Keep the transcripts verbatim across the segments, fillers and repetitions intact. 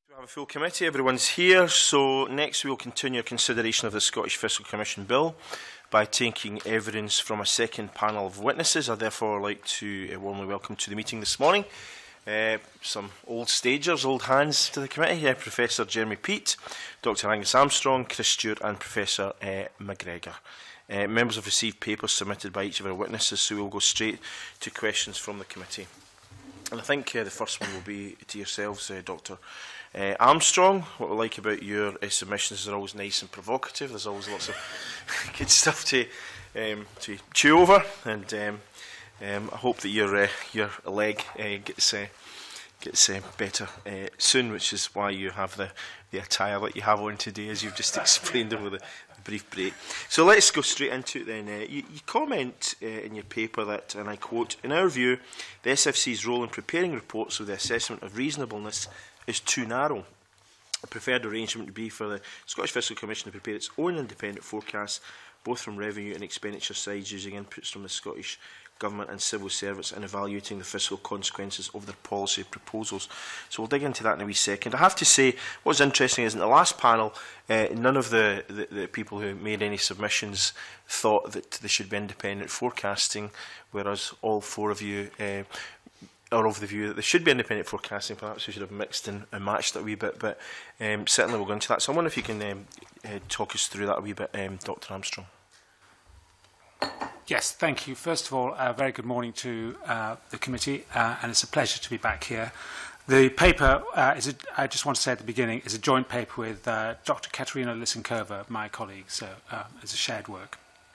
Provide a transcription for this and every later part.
We have a full committee, everyone's here, so next we will continue consideration of the Scottish Fiscal Commission Bill by taking evidence from a second panel of witnesses. I'd therefore like to uh, warmly welcome to the meeting this morning uh, some old stagers, old hands to the committee, uh, Professor Jeremy Peat, Doctor Angus Armstrong, Chris Stewart and Professor uh, McGregor. Uh, members have received papers submitted by each of our witnesses, so we will go straight to questions from the committee. And I think uh, the first one will be to yourselves, uh, Doctor Uh, Armstrong. What we like about your uh, submissions is they're always nice and provocative. There's always lots of good stuff to um, to chew over, and um, um, I hope that your uh, your leg uh, gets uh, gets uh, better uh, soon, which is why you have the the attire that you have on today, as you've just explained over the, the brief break. So let's go straight into it then. Uh, you, you comment uh, in your paper that, and I quote, "In our view, the S F C's role in preparing reports with the assessment of reasonableness is too narrow. A preferred arrangement would be for the Scottish Fiscal Commission to prepare its own independent forecasts, both from revenue and expenditure sides, using inputs from the Scottish Government and civil servants and evaluating the fiscal consequences of their policy proposals." So we'll dig into that in a wee second. I have to say, what's interesting is in the last panel, uh, none of the, the, the people who made any submissions thought that there should be independent forecasting, whereas all four of you uh, are of the view that there should be independent forecasting. Perhaps we should have mixed and, and matched that a wee bit, but um, certainly we'll go into that. So I wonder if you can um, uh, talk us through that a wee bit, um, Doctor Armstrong. Yes, thank you. First of all, a uh, very good morning to uh, the committee, uh, and it's a pleasure to be back here. The paper, uh, is a, I just want to say at the beginning, is a joint paper with uh, Doctor Katerina Lysenkova, my colleague, so uh, it's a shared work.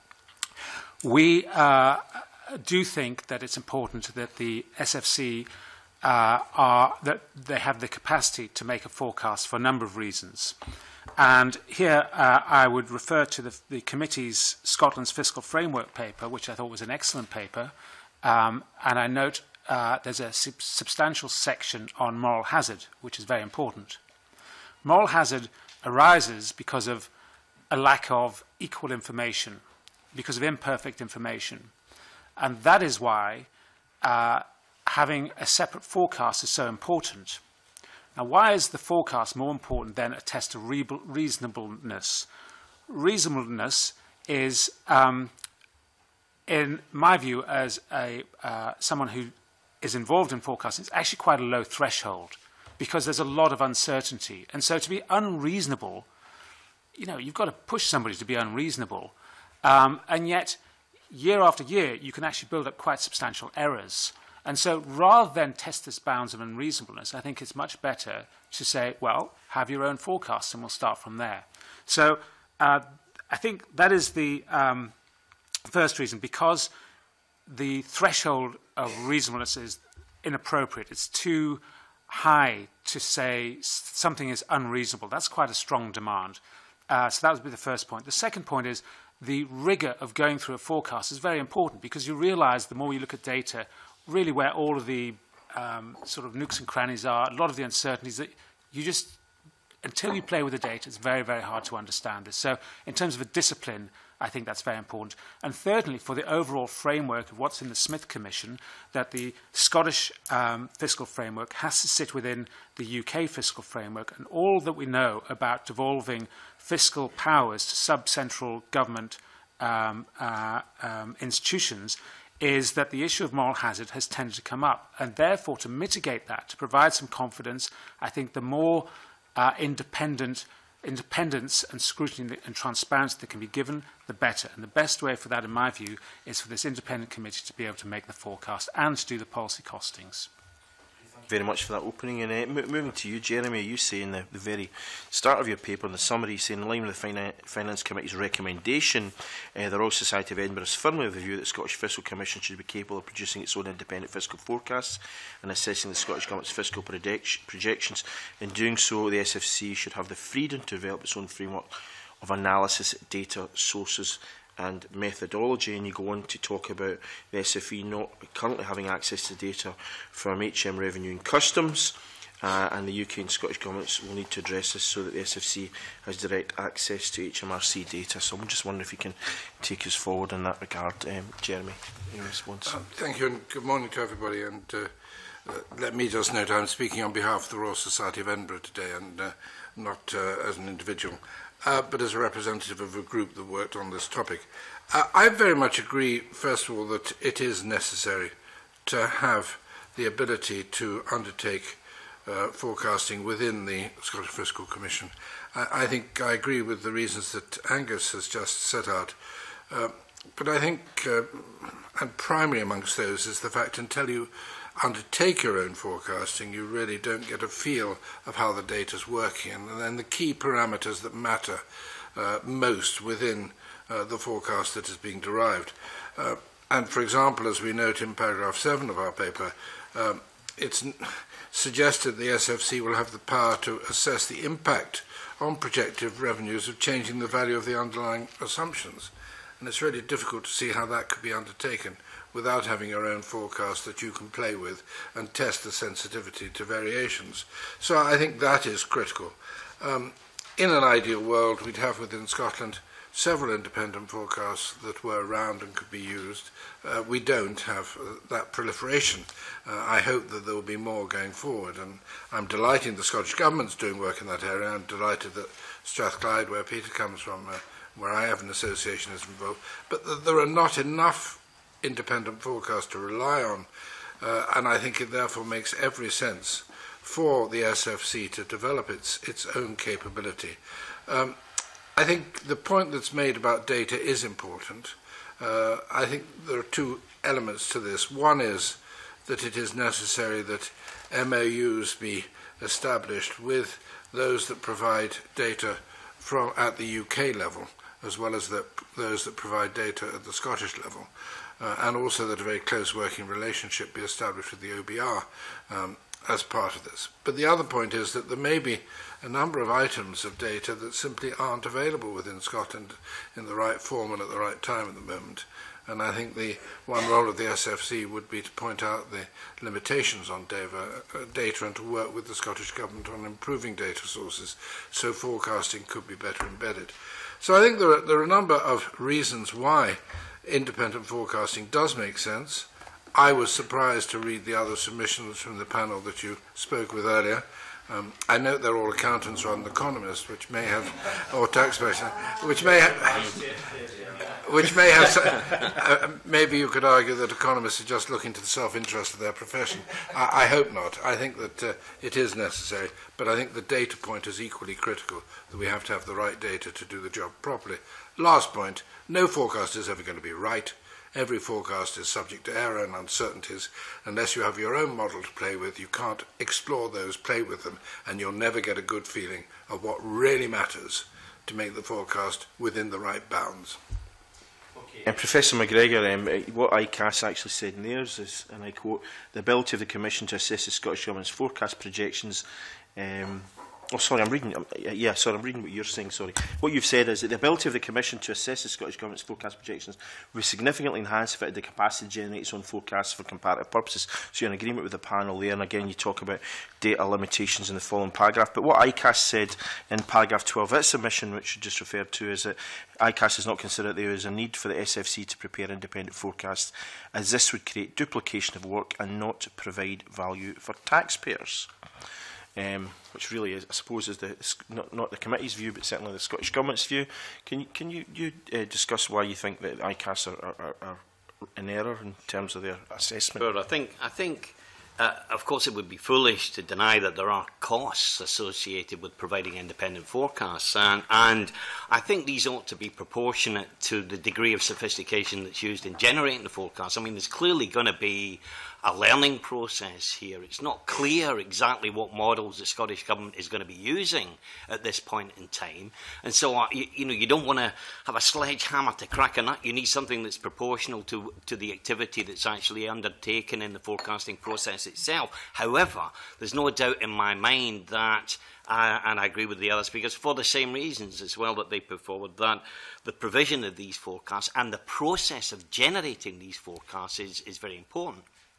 We uh, do think that it's important that the S F C uh, are that they have the capacity to make a forecast for a number of reasons. And here uh, I would refer to the, the committee's Scotland's Fiscal Framework paper, which I thought was an excellent paper. Um, and I note uh, there's a sub substantial section on moral hazard, which is very important. Moral hazard arises because of a lack of equal information, because of imperfect information. And that is why uh, having a separate forecast is so important. Now, why is the forecast more important than a test of re reasonableness? Reasonableness is, um, in my view, as a, uh, someone who is involved in forecasting, it's actually quite a low threshold because there's a lot of uncertainty. And so to be unreasonable, you know, you've got to push somebody to be unreasonable. Um, and yet, year after year, you can actually build up quite substantial errors. And so rather than test this bounds of unreasonableness, I think it's much better to say, well, have your own forecast and we'll start from there. So uh, I think that is the um, first reason, because the threshold of reasonableness is inappropriate. It's too high to say something is unreasonable. That's quite a strong demand. Uh, so that would be the first point. The second point is the rigor of going through a forecast is very important, because you realize the more you look at data, really where all of the um, sort of nooks and crannies are, a lot of the uncertainties that you just, until you play with the data, it's very, very hard to understand this. So in terms of a discipline, I think that's very important. And thirdly, for the overall framework of what's in the Smith Commission, that the Scottish um, fiscal framework has to sit within the U K fiscal framework, and all that we know about devolving fiscal powers to sub-central government um, uh, um, institutions is that the issue of moral hazard has tended to come up. And therefore, to mitigate that, to provide some confidence, I think the more uh, independent independence and scrutiny and transparency that can be given, the better. And the best way for that, in my view, is for this independent committee to be able to make the forecast and to do the policy costings. Very much for that opening. And uh, moving to you, Jeremy, you say in the, the very start of your paper, in the summary, saying in line with the Finan Finance Committee's recommendation, uh, the Royal Society of Edinburgh is firmly of the view that the Scottish Fiscal Commission should be capable of producing its own independent fiscal forecasts and assessing the Scottish Government's fiscal projections. In doing so, the S F C should have the freedom to develop its own framework of analysis, data, sources and methodology. And you go on to talk about the S F E not currently having access to data from H M Revenue and Customs, uh, and the U K and Scottish governments will need to address this so that the S F C has direct access to H M R C data. So I'm just wondering if you can take us forward in that regard, um, Jeremy, in response. Uh, thank you, and good morning to everybody. And uh, Uh, let me just note I'm speaking on behalf of the Royal Society of Edinburgh today, and uh, not uh, as an individual, uh, but as a representative of a group that worked on this topic. Uh, I very much agree, first of all, that it is necessary to have the ability to undertake uh, forecasting within the Scottish Fiscal Commission. I, I think I agree with the reasons that Angus has just set out. Uh, but I think, uh, and primary amongst those, is the fact until you undertake your own forecasting, you really don't get a feel of how the data is working, and then the key parameters that matter uh, most within uh, the forecast that is being derived. Uh, and for example, as we note in paragraph seven of our paper, um, it's suggested the S F C will have the power to assess the impact on projected revenues of changing the value of the underlying assumptions. And it's really difficult to see how that could be undertaken without having your own forecast that you can play with and test the sensitivity to variations. So I think that is critical. Um, in an ideal world, we'd have within Scotland several independent forecasts that were around and could be used. Uh, we don't have uh, that proliferation. Uh, I hope that there will be more going forward, and I'm delighted the Scottish Government's doing work in that area. I'm delighted that Strathclyde, where Peat comes from, uh, where I have an association, is involved. But th there are not enough independent forecasts to rely on, uh, and I think it therefore makes every sense for the S F C to develop its, its own capability. Um, I think the point that's made about data is important. Uh, I think there are two elements to this. One is that it is necessary that M O Us be established with those that provide data from at the U K level, as well as the, those that provide data at the Scottish level, uh, and also that a very close working relationship be established with the O B R um, as part of this. But the other point is that there may be a number of items of data that simply aren't available within Scotland in the right form and at the right time at the moment. And I think the one role of the S F C would be to point out the limitations on data, uh, data and to work with the Scottish Government on improving data sources so forecasting could be better embedded. So I think there are, there are a number of reasons why independent forecasting does make sense. I was surprised to read the other submissions from the panel that you spoke with earlier. Um, I note they're all accountants rather than economists, which may have, or tax specialists, which may have, which may have, uh, maybe you could argue that economists are just looking to the self-interest of their profession. I, I hope not. I think that uh, it is necessary, but I think the data point is equally critical, that we have to have the right data to do the job properly. Last point, no forecast is ever going to be right. Every forecast is subject to error and uncertainties. Unless you have your own model to play with, you can't explore those, play with them, and you'll never get a good feeling of what really matters to make the forecast within the right bounds. Okay. And Professor McGregor, um, what I C A S actually said in theirs is, and I quote, the ability of the Commission to assess the Scottish Government's forecast projections. Um, Oh, sorry, I'm reading. Um, yeah, sorry, I'm reading what you're saying. Sorry, what you've said is that the ability of the Commission to assess the Scottish Government's forecast projections will significantly enhance if it had the capacity to generate its own forecasts for comparative purposes. So you're in agreement with the panel there, and again, you talk about data limitations in the following paragraph. But what I C A S said in paragraph twelve of its submission, which you just referred to, is that I C A S has not considered that there is a need for the S F C to prepare independent forecasts, as this would create duplication of work and not provide value for taxpayers. Um, which really is, I suppose, is the not, not the committee's view, but certainly the Scottish Government's view. Can you can you, you uh, discuss why you think that I C A S are, are, are in error in terms of their assessment? Sure. I think I think uh, of course it would be foolish to deny that there are costs associated with providing independent forecasts, and and I think these ought to be proportionate to the degree of sophistication that's used in generating the forecast. I mean, there's clearly going to be a learning process here. It's not clear exactly what models the Scottish Government is going to be using at this point in time. And so, uh, you, you know, you don't want to have a sledgehammer to crack a nut. You need something that's proportional to, to the activity that's actually undertaken in the forecasting process itself. However, there's no doubt in my mind that, uh, and I agree with the other speakers, for the same reasons as well that they put forward, that the provision of these forecasts and the process of generating these forecasts is, is very important.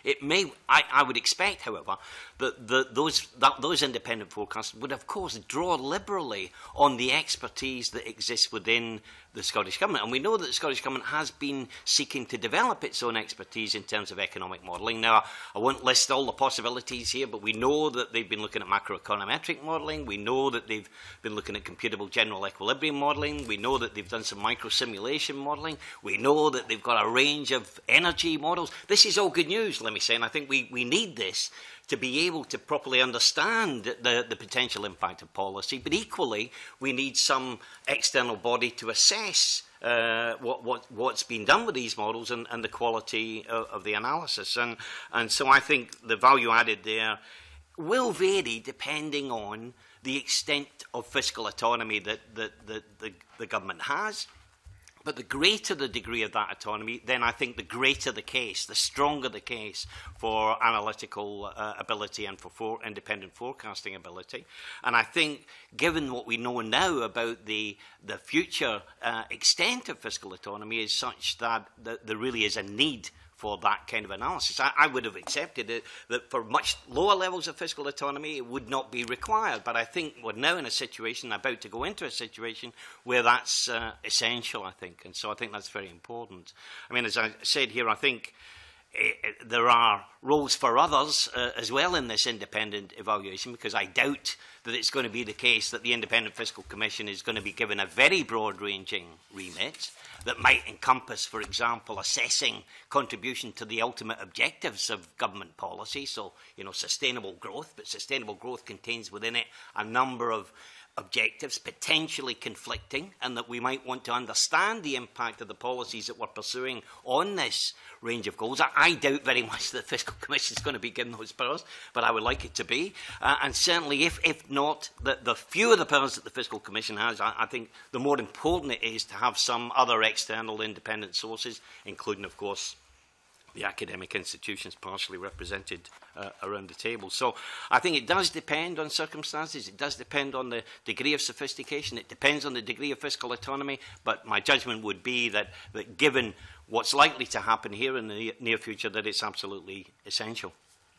It may, I, I would expect, however, that the, those, that those independent forecasts would, of course, draw liberally on the expertise that exists within the Scottish Government. And we know that the Scottish Government has been seeking to develop its own expertise in terms of economic modelling. Now, I won't list all the possibilities here, but we know that they've been looking at macroeconometric modelling. We know that they've been looking at computable general equilibrium modelling. We know that they've done some micro-simulation modelling. We know that they've got a range of energy models. This is all good news, let me say, and I think we, we need this to be able to properly understand the, the potential impact of policy, but equally we need some external body to assess uh, what, what, what's been done with these models and, and the quality of, of the analysis. And, and so I think the value added there will vary depending on the extent of fiscal autonomy that, that, that the, the government has. But the greater the degree of that autonomy, then I think the greater the case, the stronger the case for analytical uh, ability and for, for independent forecasting ability. And I think, given what we know now about the, the future uh, extent of fiscal autonomy, is such that, that there really is a need for that kind of analysis. I, I would have accepted it that for much lower levels of fiscal autonomy it would not be required, but I think we're now in a situation, about to go into a situation where that's uh, essential, I think, and so I think that's very important. I mean, as I said here, I think uh, there are roles for others uh, as well in this independent evaluation, because I doubt that it's going to be the case that the Independent Fiscal Commission is going to be given a very broad-ranging remit that might encompass, for example, assessing contribution to the ultimate objectives of government policy, so, you know, sustainable growth, but sustainable growth contains within it a number of objectives potentially conflicting, and that we might want to understand the impact of the policies that we're pursuing on this range of goals. I, I doubt very much that the Fiscal Commission is going to be given those powers, but I would like it to be. Uh, and certainly, if, if not, the, the fewer the powers that the Fiscal Commission has, I, I think the more important it is to have some other external independent sources, including, of course, the academic institutions partially represented uh, around the table. So I think it does depend on circumstances, it does depend on the degree of sophistication, it depends on the degree of fiscal autonomy, but my judgment would be that, that given what's likely to happen here in the near future, that it's absolutely essential.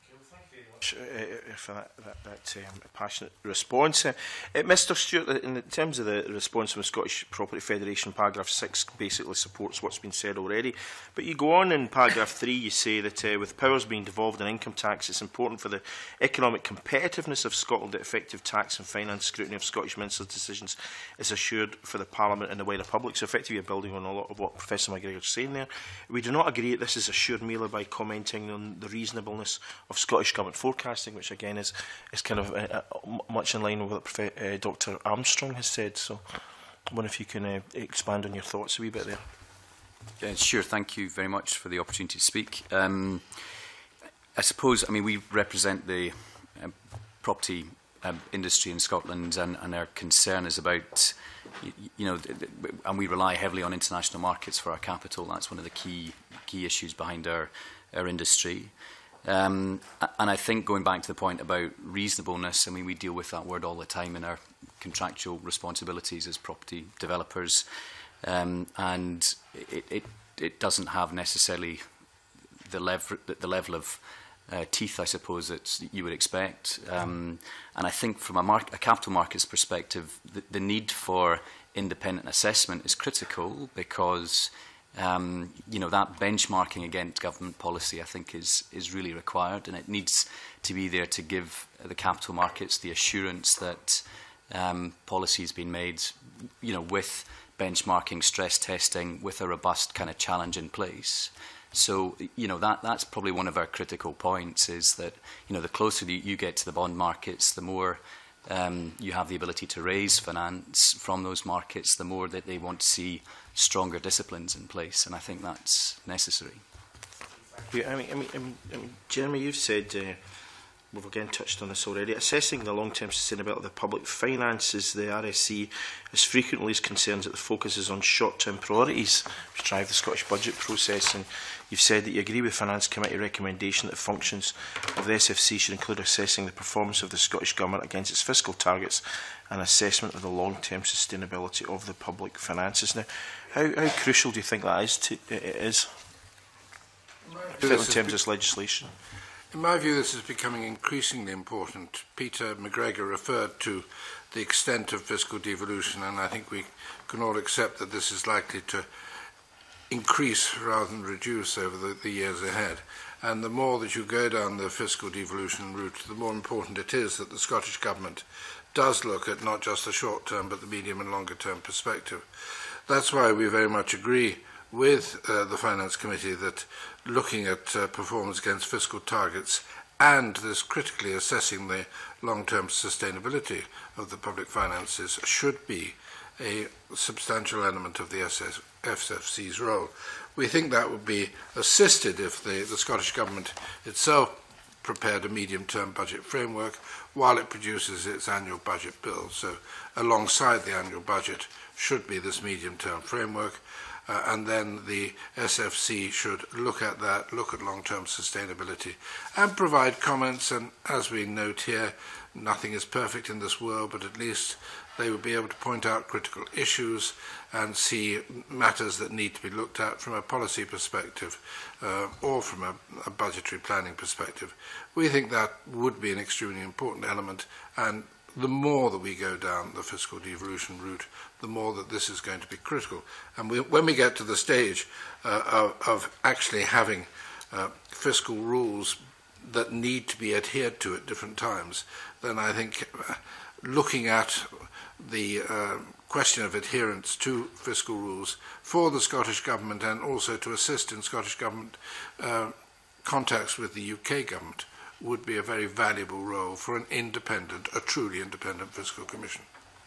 Uh, for that, that, that um, passionate response. Uh, uh, Mr Stewart, in terms of the response from the Scottish Property Federation, paragraph six basically supports what's been said already. But you go on in paragraph three, you say that uh, with powers being devolved in income tax, it's important for the economic competitiveness of Scotland that effective tax and finance scrutiny of Scottish ministers' decisions is assured for the Parliament and the wider public. So effectively you're building on a lot of what Professor McGregor is saying there. We do not agree that this is assured merely by commenting on the reasonableness of Scottish Government forecasting, which again is, is kind of uh, uh, much in line with what uh, Doctor Armstrong has said. So I wonder if you can uh, expand on your thoughts a wee bit there. Yeah, sure, thank you very much for the opportunity to speak. Um, I suppose, I mean, we represent the uh, property um, industry in Scotland, and, and our concern is about, you, you know, and we rely heavily on international markets for our capital. That's one of the key, key issues behind our, our industry. Um, and I think, going back to the point about reasonableness, I mean, we deal with that word all the time in our contractual responsibilities as property developers, um, and it, it, it doesn't have necessarily the, lever the level of uh, teeth, I suppose, that you would expect. Um, and I think from a, mar a capital markets perspective, the, the need for independent assessment is critical, because Um, you know, that benchmarking against government policy, I think, is, is really required, and it needs to be there to give the capital markets the assurance that um, policy has been made, you know, with benchmarking, stress testing, with a robust kind of challenge in place. So, you know, that, that's probably one of our critical points, is that, you know, the closer that you get to the bond markets, the more um, you have the ability to raise finance from those markets, the more that they want to see stronger disciplines in place, and I think that's necessary. Yeah, I mean, I mean, I mean, I mean Jeremy, you've said, uh, we've again touched on this already, assessing the long-term sustainability of the public finances, the R S C is frequently concerned that the focus is on short-term priorities which drive the Scottish budget process, and you've said that you agree with Finance Committee recommendation that functions of the S F C should include assessing the performance of the Scottish Government against its fiscal targets and assessment of the long-term sustainability of the public finances. Now, how, how crucial do you think that is? To, it is? fit in terms of this legislation? In my view, this is becoming increasingly important. Peter McGregor referred to the extent of fiscal devolution, and I think we can all accept that this is likely to increase rather than reduce over the, the years ahead. And the more that you go down the fiscal devolution route, the more important it is that the Scottish Government does look at not just the short-term but the medium and longer-term perspective. That's why we very much agree with uh, the Finance Committee that looking at uh, performance against fiscal targets and this critically assessing the long-term sustainability of the public finances should be a substantial element of the S F C's role. We think that would be assisted if the, the Scottish Government itself prepared a medium-term budget framework while it produces its annual budget bill. So alongside the annual budget should be this medium-term framework, uh, and then the S F C should look at that, look at long-term sustainability, and provide comments. And as we note here, nothing is perfect in this world, but at least they will be able to point out critical issues and see matters that need to be looked at from a policy perspective uh, or from a, a budgetary planning perspective. We think that would be an extremely important element, and the more that we go down the fiscal devolution route, the more that this is going to be critical. And we, when we get to the stage uh, of, of actually having uh, fiscal rules that need to be adhered to at different times, then I think uh, looking at the uh, question of adherence to fiscal rules for the Scottish Government and also to assist in Scottish Government uh, contacts with the U K Government would be a very valuable role for an independent, a truly independent Fiscal Commission.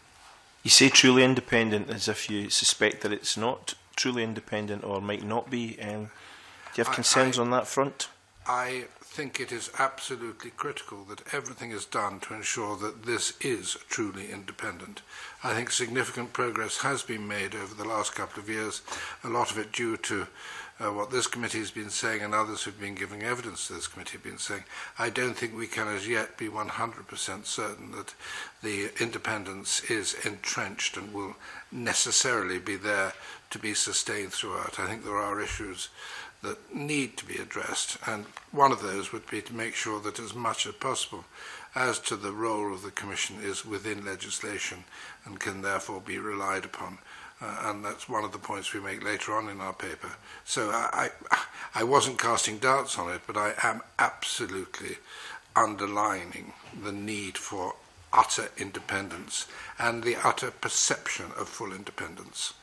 You say truly independent as if you suspect that it's not truly independent or might not be. Um, do you have concerns I, I, on that front? I think it is absolutely critical that everything is done to ensure that this is truly independent. I think significant progress has been made over the last couple of years, a lot of it due to uh, what this committee has been saying and others who have been giving evidence to this committee have been saying. I don't think we can as yet be one hundred percent certain that the independence is entrenched and will necessarily be there to be sustained throughout. I think there are issues that need to be addressed, and one of those would be to make sure that as much as possible as to the role of the Commission is within legislation and can therefore be relied upon. Uh, and that's one of the points we make later on in our paper. So I, I, I wasn't casting doubts on it, but I am absolutely underlining the need for utter independence and the utter perception of full independence.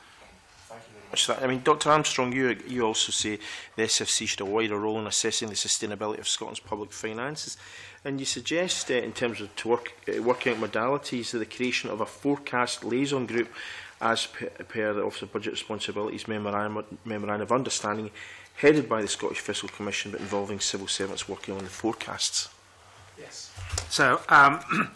I mean, Doctor Armstrong, you, you also say the S F C should have a wider role in assessing the sustainability of Scotland's public finances. And you suggest, uh, in terms of to work, uh, working out modalities, that the creation of a forecast liaison group, as per, per the Office of Budget Responsibilities Memorandum, Memorandum of Understanding, headed by the Scottish Fiscal Commission, but involving civil servants working on the forecasts. Yes. So um,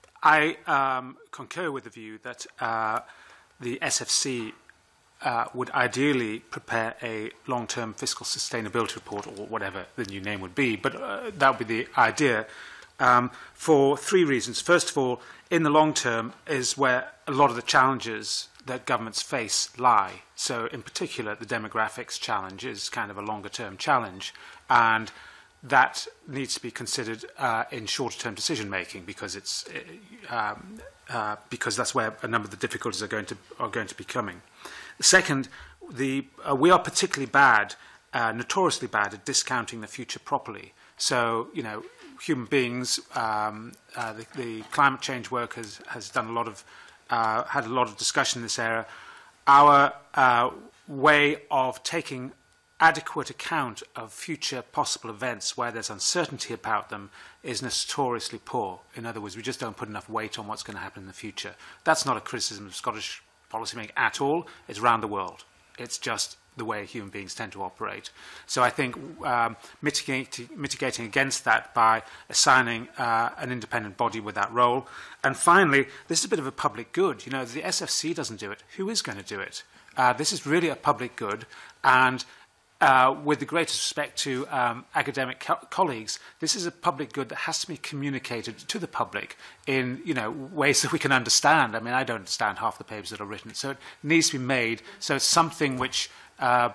I um, concur with the view that uh, the S F C Uh, would ideally prepare a long-term fiscal sustainability report, or whatever the new name would be, but uh, that would be the idea, um, for three reasons. First of all, in the long term is where a lot of the challenges that governments face lie. So in particular, the demographics challenge is kind of a longer-term challenge, and that needs to be considered uh, in shorter-term decision-making, because it's uh, um, uh, because that's where a number of the difficulties are going to are going to be coming. Second, the, uh, we are particularly bad, uh, notoriously bad at discounting the future properly. So, you know, human beings, um, uh, the, the climate change work has, has done a lot of, uh, had a lot of discussion in this area. Our uh, way of taking adequate account of future possible events where there's uncertainty about them is notoriously poor. In other words, we just don't put enough weight on what's going to happen in the future. That's not a criticism of Scottish policymaking at all. It's around the world. It's just the way human beings tend to operate. So I think um, mitigating, mitigating against that by assigning uh, an independent body with that role. And finally, this is a bit of a public good. You know, the S F C doesn't do it. Who is going to do it? Uh, this is really a public good, and Uh, with the greatest respect to um, academic co colleagues, this is a public good that has to be communicated to the public in, you know, ways that we can understand. I mean, I don't understand half the papers that are written, so it needs to be made so it's something which uh,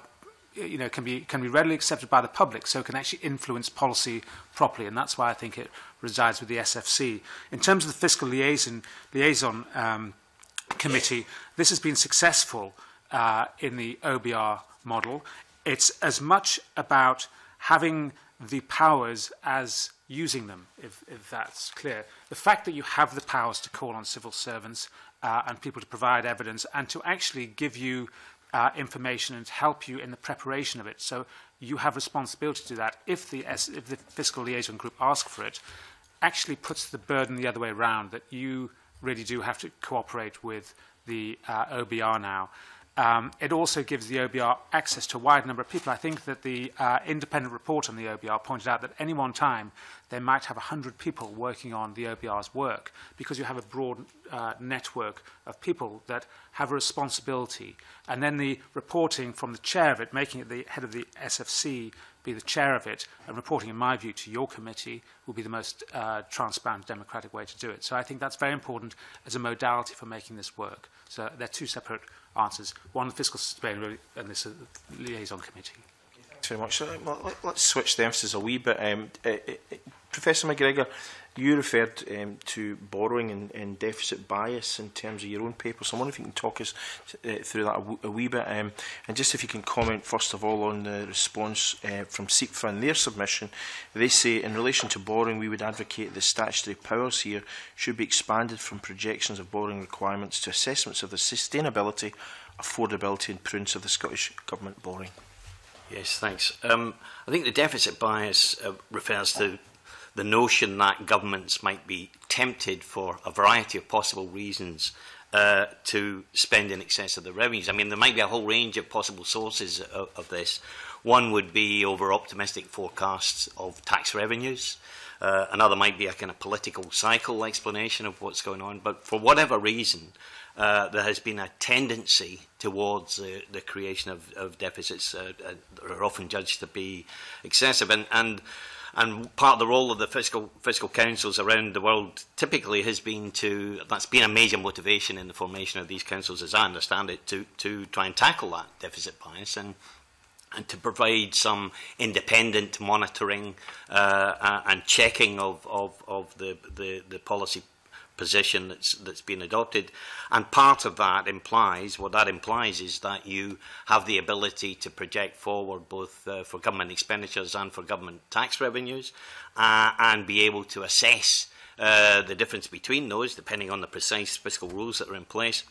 you know, can be can be readily accepted by the public, so it can actually influence policy properly, and that's why I think it resides with the S F C. In terms of the fiscal liaison liaison um, committee, this has been successful uh, in the O B R model. It's as much about having the powers as using them, if, if that's clear. The fact that you have the powers to call on civil servants uh, and people to provide evidence and to actually give you uh, information and help you in the preparation of it. So you have responsibility to do that. If the, if the fiscal liaison group asks for it, actually puts the burden the other way around, that you really do have to cooperate with the uh, O B R now. Um, it also gives the O B R access to a wide number of people. I think that the uh, independent report on the O B R pointed out that at any one time they might have one hundred people working on the O B R's work, because you have a broad uh, network of people that have a responsibility. And then the reporting from the chair of it, making it the head of the S F C be the chair of it, and reporting, in my view, to your committee will be the most uh, transparent, democratic way to do it. So I think that's very important as a modality for making this work. So they're two separate answers. One, the fiscal sustainability, and this uh, liaison committee. Thanks very much. So, well, let's switch the emphasis a wee bit. Um, uh, uh, Professor McGregor, you referred um, to borrowing and, and deficit bias in terms of your own paper. So I wonder if you can talk us uh, through that a, w a wee bit. Um, and just if you can comment, first of all, on the response uh, from S I P F A and their submission. They say, in relation to borrowing, we would advocate the statutory powers here should be expanded from projections of borrowing requirements to assessments of the sustainability, affordability and prudence of the Scottish Government borrowing. Yes, thanks. Um, I think the deficit bias uh, refers to the notion that governments might be tempted, for a variety of possible reasons, uh, to spend in excess of the revenues. I mean, there might be a whole range of possible sources of, of this. One would be over-optimistic forecasts of tax revenues. Uh, another might be a kind of political cycle explanation of what's going on. But for whatever reason, uh, there has been a tendency towards uh, the creation of, of deficits uh, uh, that are often judged to be excessive. And, and And part of the role of the fiscal fiscal councils around the world typically has been to, that's been a major motivation in the formation of these councils, as I understand it, to, to try and tackle that deficit bias and, and to provide some independent monitoring uh, uh, and checking of, of, of the, the, the policy position that's that's been adopted. And part of that implies, what that implies is that you have the ability to project forward both uh, for government expenditures and for government tax revenues, uh, and be able to assess uh, the difference between those depending on the precise fiscal rules that are in place,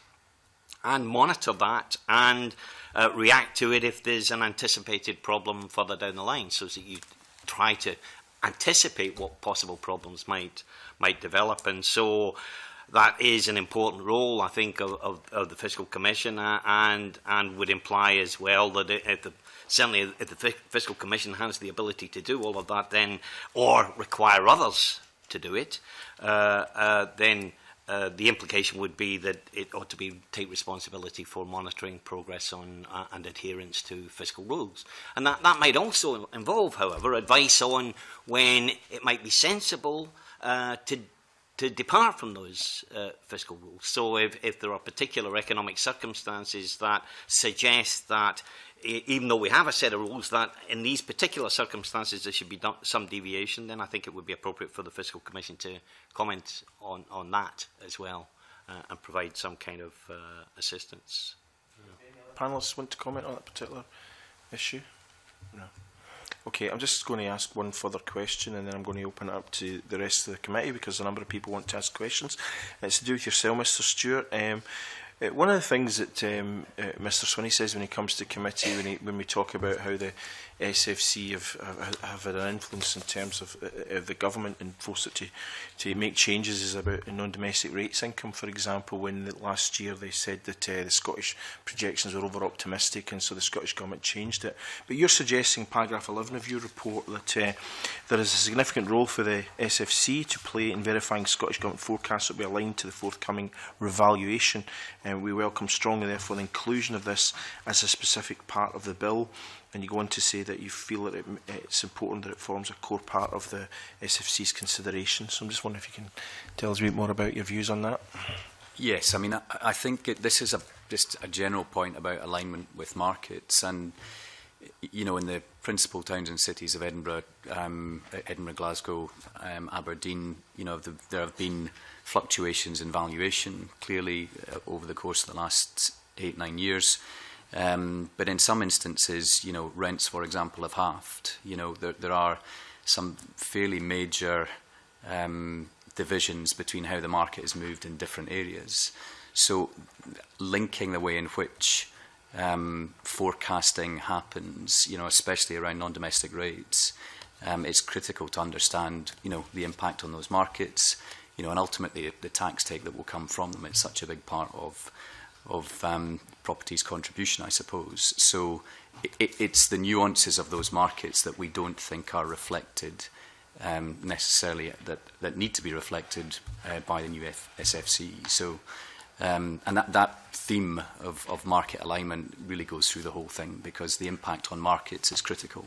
and monitor that and uh, react to it if there's an anticipated problem further down the line, so that you try to anticipate what possible problems might might develop. And so that is an important role, I think, of, of, of the Fiscal Commission, uh, and and would imply as well that if the, certainly if the Fiscal Commission has the ability to do all of that, then, or require others to do it, uh, uh, then uh, the implication would be that it ought to be take responsibility for monitoring progress on uh, and adherence to fiscal rules. And that, that might also involve, however, advice on when it might be sensible uh, to to depart from those uh, fiscal rules. So if, if there are particular economic circumstances that suggest that, e even though we have a set of rules, that in these particular circumstances there should be some deviation, then I think it would be appropriate for the Fiscal Commission to comment on, on that as well, uh, and provide some kind of uh, assistance. Yeah. Panellists want to comment on that particular issue? No. Okay, I'm just going to ask one further question, and then I'm going to open it up to the rest of the committee, because a number of people want to ask questions. It's to do with yourself, Mister Stewart. Um, uh, one of the things that um, uh, Mister Swinney says when he comes to committee, when, he, when we talk about how the S F C have, have, have had an influence in terms of, uh, of the government and forced it to, to make changes, is about non-domestic rates income, for example, when the, last year they said that uh, the Scottish projections were over-optimistic, and so the Scottish Government changed it. But you're suggesting, paragraph eleven of your report, that uh, there is a significant role for the S F C to play in verifying Scottish Government forecasts that will be aligned to the forthcoming revaluation. And we welcome strongly, therefore, the inclusion of this as a specific part of the bill. And you go on to say that you feel that it, it's important that it forms a core part of the S F C's consideration. So I'm just wondering if you can tell us a bit more about your views on that. Yes, I mean, I, I think it, this is a, just a general point about alignment with markets. And you know, in the principal towns and cities of Edinburgh, um, Edinburgh, Glasgow, um, Aberdeen, you know, the, there have been fluctuations in valuation, clearly, uh, over the course of the last eight, nine years. Um, but in some instances, you know, rents, for example, have halved. You know, there, there are some fairly major um, divisions between how the market has moved in different areas. So linking the way in which um, forecasting happens, you know, especially around non-domestic rates, um, it's critical to understand, you know, the impact on those markets, you know, and ultimately the tax take that will come from them. It's such a big part of of um, property's contribution, I suppose. So it, it's the nuances of those markets that we don't think are reflected um, necessarily, that, that need to be reflected uh, by the new F S F C. So, um, and that, that theme of, of market alignment really goes through the whole thing, because the impact on markets is critical.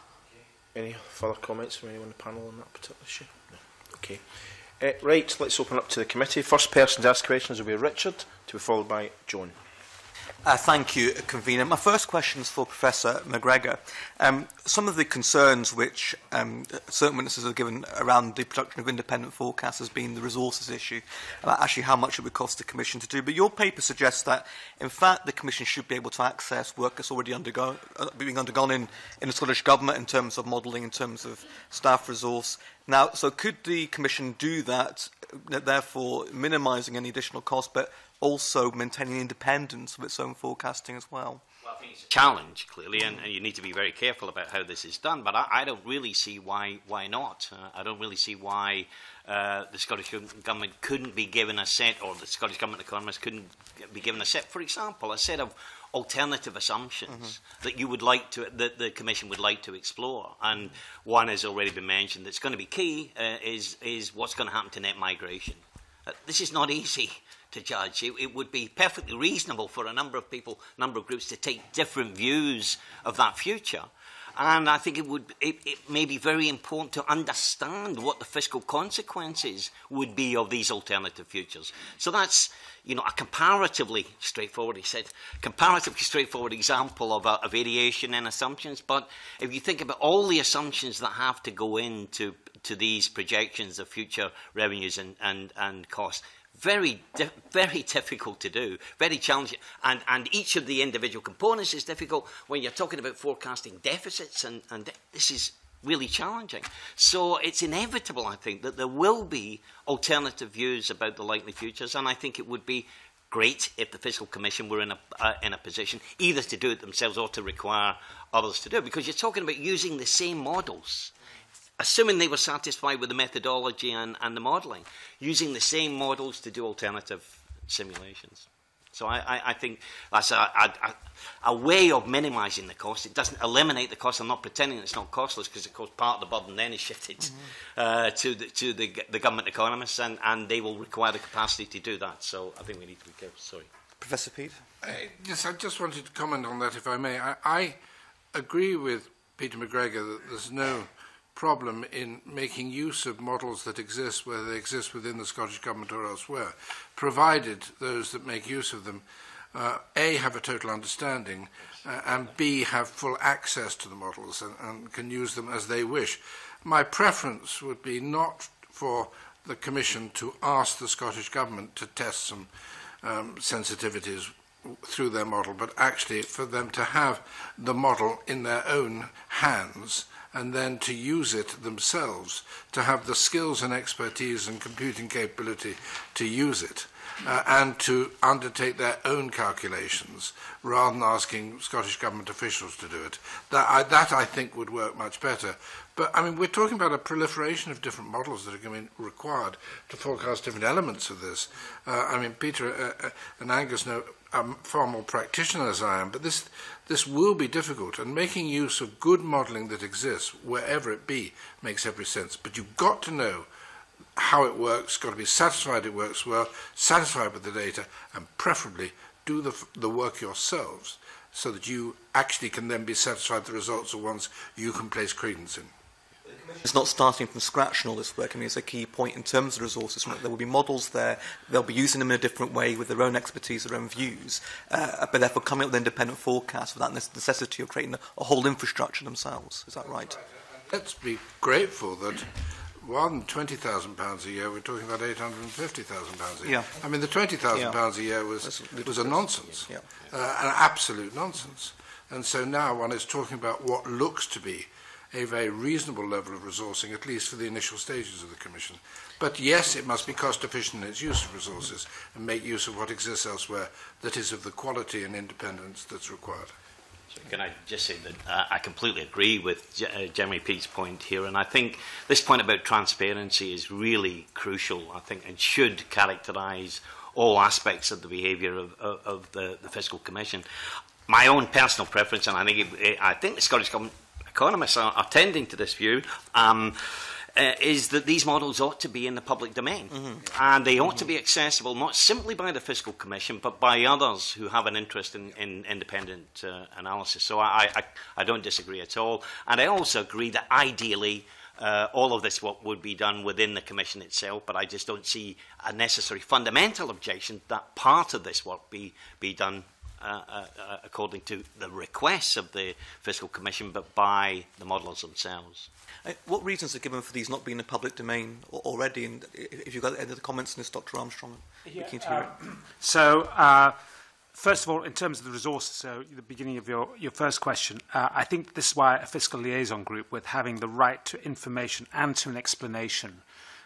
Any further comments from anyone on the panel on that particular issue? No. Okay. Uh, right, let's open up to the committee. First person to ask questions will be Richard, to be followed by Joan. Uh, thank you, Convener. My first question is for Professor McGregor. Um, some of the concerns which um, certain witnesses have given around the production of independent forecasts has been the resources issue, about actually how much it would cost the Commission to do. But your paper suggests that, in fact, the Commission should be able to access work that's already undergo uh, being undergone in, in the Scottish Government in terms of modelling, in terms of staff resource. Now, so could the Commission do that, therefore minimising any additional cost, but also maintaining independence of its own forecasting as well? Well, I think it's a challenge, clearly, and, and you need to be very careful about how this is done. But I, I don't really see why why not. Uh, I don't really see why uh, the Scottish Government couldn't be given a set, or the Scottish Government economists couldn't be given a set, for example, a set of alternative assumptions mm-hmm. that you would like to, that the Commission would like to explore. And one has already been mentioned that's going to be key uh, is, is what's going to happen to net migration. Uh, this is not easy to judge. It, it would be perfectly reasonable for a number of people, a number of groups to take different views of that future. And I think it would it, it may be very important to understand what the fiscal consequences would be of these alternative futures. So that's, you know, a comparatively straightforward, he said, comparatively straightforward example of a, a variation in assumptions. But if you think about all the assumptions that have to go into to these projections of future revenues and, and, and costs, very, di very difficult to do, very challenging, and, and each of the individual components is difficult. When you're talking about forecasting deficits, and, and de this is really challenging. So it's inevitable, I think, that there will be alternative views about the likely futures, and I think it would be great if the Fiscal Commission were in a, uh, in a position either to do it themselves or to require others to do it, because you're talking about using the same models, assuming they were satisfied with the methodology and, and the modelling, using the same models to do alternative simulations. So I, I, I think that's a, a, a way of minimising the cost. It doesn't eliminate the cost. I'm not pretending it's not costless, because of course part of the burden then is shifted mm-hmm. uh, to, the, to the, the government economists, and, and they will require the capacity to do that. So I think we need to be careful. Sorry. Professor Peat? Uh, yes, I just wanted to comment on that, if I may. I, I agree with Peter McGregor that there's no problem in making use of models that exist, whether they exist within the Scottish Government or elsewhere, provided those that make use of them, uh, A, have a total understanding, uh, and B, have full access to the models and, and can use them as they wish. My preference would be not for the Commission to ask the Scottish Government to test some um, sensitivities through their model, but actually for them to have the model in their own hands and then to use it themselves, to have the skills and expertise and computing capability to use it, uh, and to undertake their own calculations rather than asking Scottish Government officials to do it. That I, that I think would work much better. But, I mean, we're talking about a proliferation of different models that are going to be required to forecast different elements of this. Uh, I mean, Peter uh, uh, and Angus know I'm far more practitioners than I am, but this, this will be difficult, and making use of good modelling that exists, wherever it be, makes every sense. But you've got to know how it works, got to be satisfied it works well, satisfied with the data, and preferably do the, the work yourselves so that you actually can then be satisfied the results are ones you can place credence in. It's not starting from scratch in all this work. I mean, it's a key point in terms of resources. There will be models there. They'll be using them in a different way with their own expertise, their own views, uh, but therefore coming up with independent forecasts without necessity of creating a, a whole infrastructure themselves. Is that right? Let's be grateful that rather than twenty thousand pounds a year, we're talking about eight hundred and fifty thousand pounds a year. Yeah. I mean, the twenty thousand pounds yeah. a year was, was a nonsense, yeah. uh, an absolute nonsense. And so now one is talking about what looks to be a very reasonable level of resourcing, at least for the initial stages of the Commission. But yes, it must be cost efficient in its use of resources and make use of what exists elsewhere that is of the quality and independence that's required. So can I just say that uh, I completely agree with J uh, Jeremy Peat's point here, and I think this point about transparency is really crucial, I think, and should characterise all aspects of the behaviour of, of, of the, the Fiscal Commission. My own personal preference, and I think, it, I think the Scottish Government economists are, are tending to this view, um, uh, is that these models ought to be in the public domain. Mm-hmm. And they ought mm-hmm. to be accessible not simply by the Fiscal Commission, but by others who have an interest in, in independent uh, analysis. So I, I, I don't disagree at all. And I also agree that ideally uh, all of this work would be done within the Commission itself, but I just don't see a necessary fundamental objection that part of this work be, be done Uh, uh, uh, according to the requests of the Fiscal Commission, but by the modellers themselves. Uh, what reasons are given for these not being in the public domain already? And if you've got any other comments on this, Doctor Armstrong, yeah, keen to hear uh, it. So, uh, first of all, in terms of the resources, so the beginning of your, your first question, uh, I think this is why a fiscal liaison group with having the right to information and to an explanation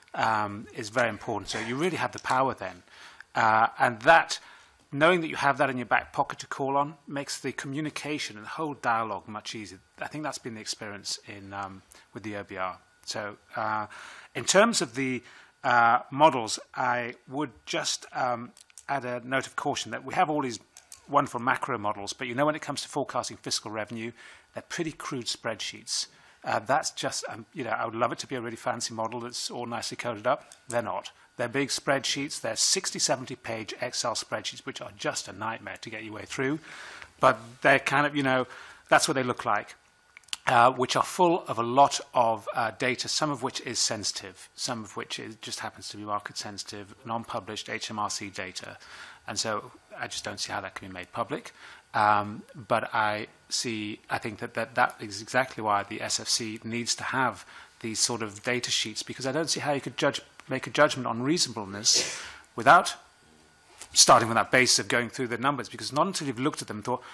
um, is very important. So you really have the power then. Uh, and that knowing that you have that in your back pocket to call on makes the communication and the whole dialogue much easier. I think that's been the experience in um, with the O B R. So uh, in terms of the uh, models, I would just um, add a note of caution that we have all these wonderful macro models, but you know when it comes to forecasting fiscal revenue, they're pretty crude spreadsheets. Uh, that's just, um, you know, I would love it to be a really fancy model that's all nicely coded up. They're not. They're big spreadsheets. They're sixty, seventy page Excel spreadsheets, which are just a nightmare to get your way through. But they're kind of, you know, that's what they look like, uh, which are full of a lot of uh, data, some of which is sensitive, some of which is, just happens to be market sensitive, non-published H M R C data. And so I just don't see how that can be made public. Um, but I see, I think that, that that is exactly why the S F C needs to have these sort of data sheets, because I don't see how you could judge make a judgment on reasonableness without starting with that basis of going through the numbers, because not until you've looked at them and thought,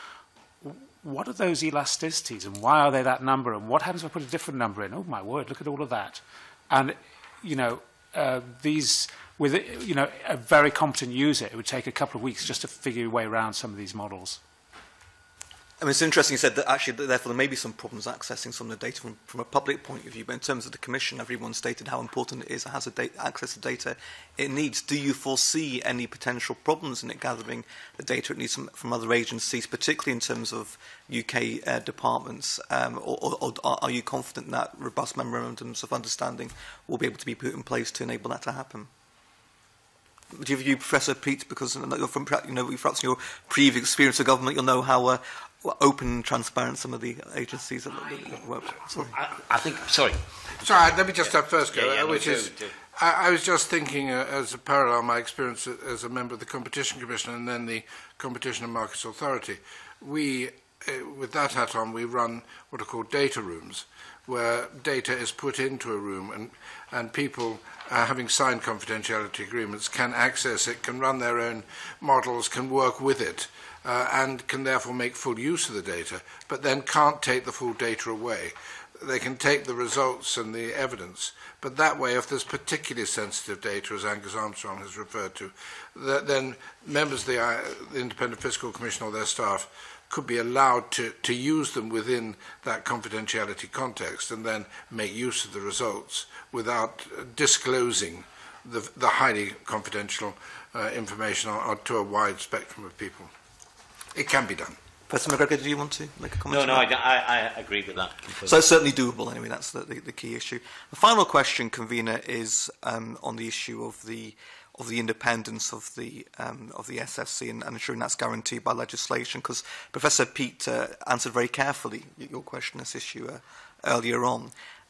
what are those elasticities and why are they that number and what happens if I put a different number in? Oh, my word, look at all of that. And, you know, uh, these, with, you know, a very competent user, it would take a couple of weeks just to figure your way around some of these models. I mean, it's interesting you said that actually, that therefore, there may be some problems accessing some of the data from, from a public point of view, but in terms of the Commission, everyone stated how important it is, it has a data, access to data it needs. Do you foresee any potential problems in it gathering the data it needs from, from other agencies, particularly in terms of U K uh, departments, um, or, or, or are you confident that robust memorandums of understanding will be able to be put in place to enable that to happen? Do you view, Professor Peat, because from you know, perhaps your previous experience of government, you'll know how uh, open and transparent some of the agencies that work. Sorry. I, I think, sorry. Sorry, let me just have first go, yeah, yeah, which no, is, do, do. I, I was just thinking uh, as a parallel, my experience as a member of the Competition Commission and then the Competition and Markets Authority. We, uh, with that hat on, we run what are called data rooms, where data is put into a room and, and people uh, having signed confidentiality agreements can access it, can run their own models, can work with it, uh, and can therefore make full use of the data, but then can't take the full data away. They can take the results and the evidence, but that way, if there's particularly sensitive data, as Angus Armstrong has referred to, that then members of the, uh, the Independent Fiscal Commission or their staff could be allowed to, to use them within that confidentiality context and then make use of the results without disclosing the, the highly confidential uh, information on, on, to a wide spectrum of people. It can be done. Professor McGregor, do you want to make a comment? No, no, I, I, I agree with that. So it's certainly doable anyway, that's the, the, the key issue. The final question, Convener, is um, on the issue of the of the independence of the um, of the S F C and, and ensuring that's guaranteed by legislation, because Professor Peat uh, answered very carefully your question, this issue uh, earlier on.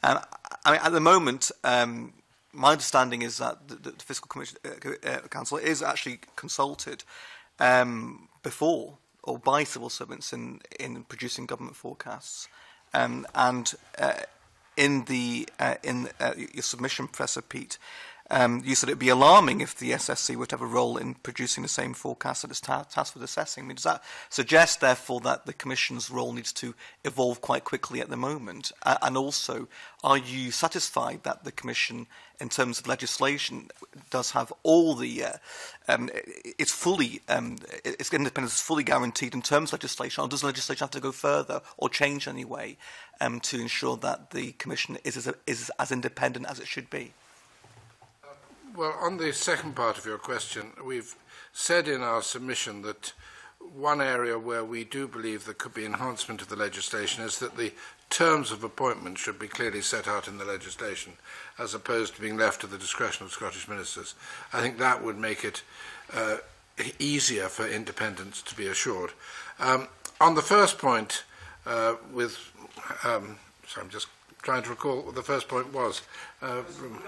And I mean, at the moment, um, my understanding is that the, the Fiscal Commission uh, uh, Council is actually consulted um, before or by civil servants in, in producing government forecasts. Um, and uh, in the uh, in uh, your submission, Professor Peat, um, you said it would be alarming if the S F C were to have a role in producing the same forecast that it's ta tasked with assessing. I mean, does that suggest, therefore, that the Commission's role needs to evolve quite quickly at the moment? Uh, and also, are you satisfied that the Commission, in terms of legislation, does have all the, uh, um, it's fully, um, its independence is fully guaranteed in terms of legislation, or does legislation have to go further or change in any way um, to ensure that the Commission is as, is as independent as it should be? Well, on the second part of your question, we've said in our submission that one area where we do believe there could be enhancement of the legislation is that the terms of appointment should be clearly set out in the legislation, as opposed to being left to the discretion of Scottish ministers. I think that would make it uh, easier for independence to be assured. Um, on the first point, uh, with, um, sorry, I'm just trying to recall what the first point was. Uh,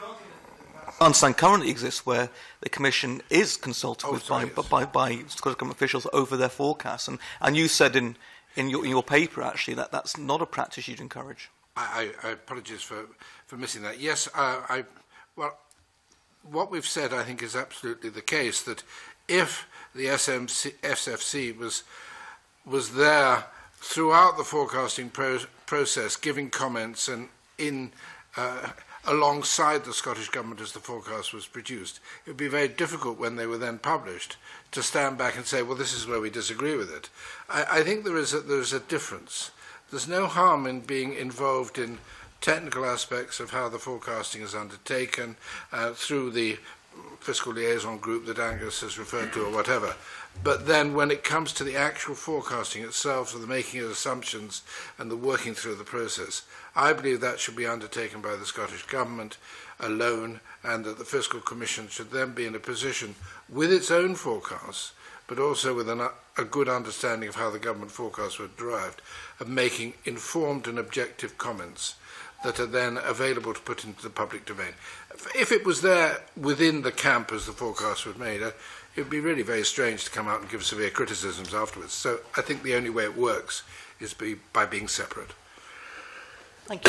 I understand currently exists where the Commission is consulted oh, with sorry, by, yes. by, by Scottish Government officials over their forecasts. And, and you said in, in, your, in your paper, actually, that that's not a practice you'd encourage. I, I, I apologize for, for missing that. Yes, uh, I, well, what we've said, I think, is absolutely the case, that if the S F C was, was there throughout the forecasting pro process, giving comments and in... Uh, alongside the Scottish Government as the forecast was produced, it would be very difficult when they were then published to stand back and say, well, this is where we disagree with it. I, I think there is, a, there is a difference. There's no harm in being involved in technical aspects of how the forecasting is undertaken uh, through the fiscal liaison group that Angus has referred to or whatever. But then when it comes to the actual forecasting itself, so the making of assumptions and the working through the process, I believe that should be undertaken by the Scottish Government alone, and that the Fiscal Commission should then be in a position with its own forecasts, but also with an, a good understanding of how the government forecasts were derived, of making informed and objective comments that are then available to put into the public domain. If it was there within the camp as the forecast was made, uh, it would be really very strange to come out and give severe criticisms afterwards. So I think the only way it works is be, by being separate. Thank you.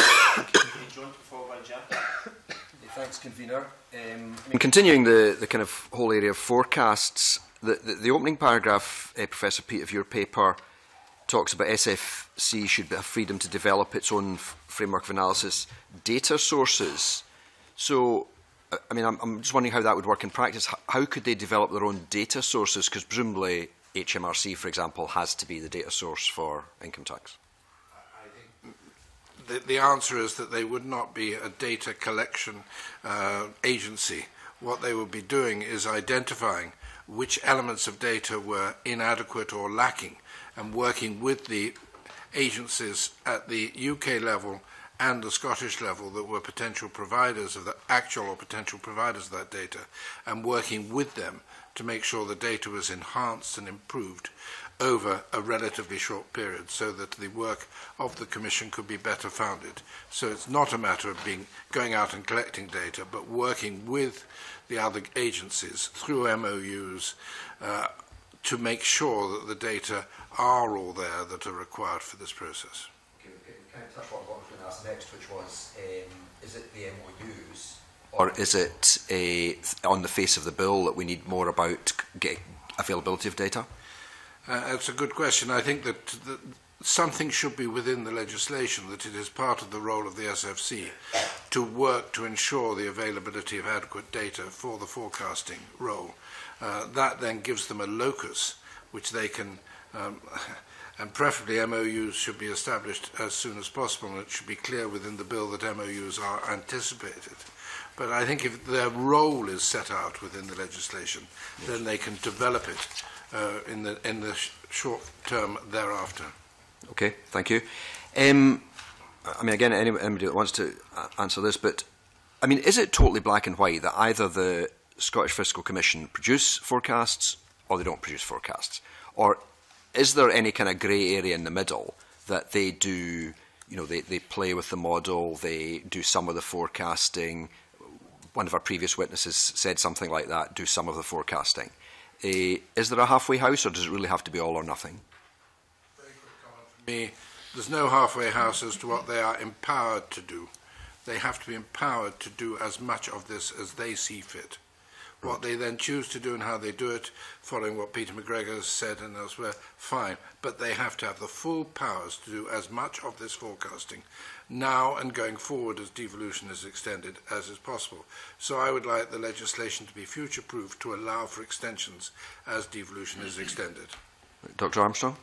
Thanks, Convener. Um, I mean, continuing the, the kind of whole area of forecasts, the, the, the opening paragraph, uh, Professor Peat, of your paper talks about S F C should have freedom to develop its own f framework of analysis data sources. So, I mean, I'm, I'm just wondering how that would work in practice. How, how could they develop their own data sources? Because presumably H M R C, for example, has to be the data source for income tax. The, the answer is that they would not be a data collection uh, agency. What they would be doing is identifying which elements of data were inadequate or lacking, and working with the agencies at the U K level and the Scottish level that were potential providers of the actual or potential providers of that data, and working with them to make sure the data was enhanced and improved over a relatively short period, so that the work of the Commission could be better founded. So it's not a matter of being going out and collecting data, but working with the other agencies through M O Us uh, to make sure that the data are all there that are required for this process. Can, can I touch on what I was going to ask next, which was, um, is it the M O Us, or is it a, on the face of the bill that we need more about get availability of data? Uh, that's a good question. I think that, that something should be within the legislation, that it is part of the role of the S F C to work to ensure the availability of adequate data for the forecasting role. Uh, that then gives them a locus which they can, um, and preferably M O Us should be established as soon as possible, and it should be clear within the bill that M O Us are anticipated. But I think if their role is set out within the legislation, yes, then they can develop it Uh, in the in the sh short term thereafter. Okay, thank you. Um, I mean, again, anybody, anybody that wants to answer this, but I mean, is it totally black and white that either the Scottish Fiscal Commission produce forecasts or they don't produce forecasts, or is there any kind of grey area in the middle that they do you know, they, they play with the model, they do some of the forecasting. One of our previous witnesses said something like that, do some of the forecasting. Uh, is there a halfway house, or does it really have to be all or nothing? Very quick comment from me. There's no halfway house as to what they are empowered to do. They have to be empowered to do as much of this as they see fit. What they then choose to do and how they do it, following what Peter McGregor has said and elsewhere, fine. But they have to have the full powers to do as much of this forecasting now and going forward as devolution is extended as is possible. So I would like the legislation to be future-proof to allow for extensions as devolution is extended. Doctor Armstrong?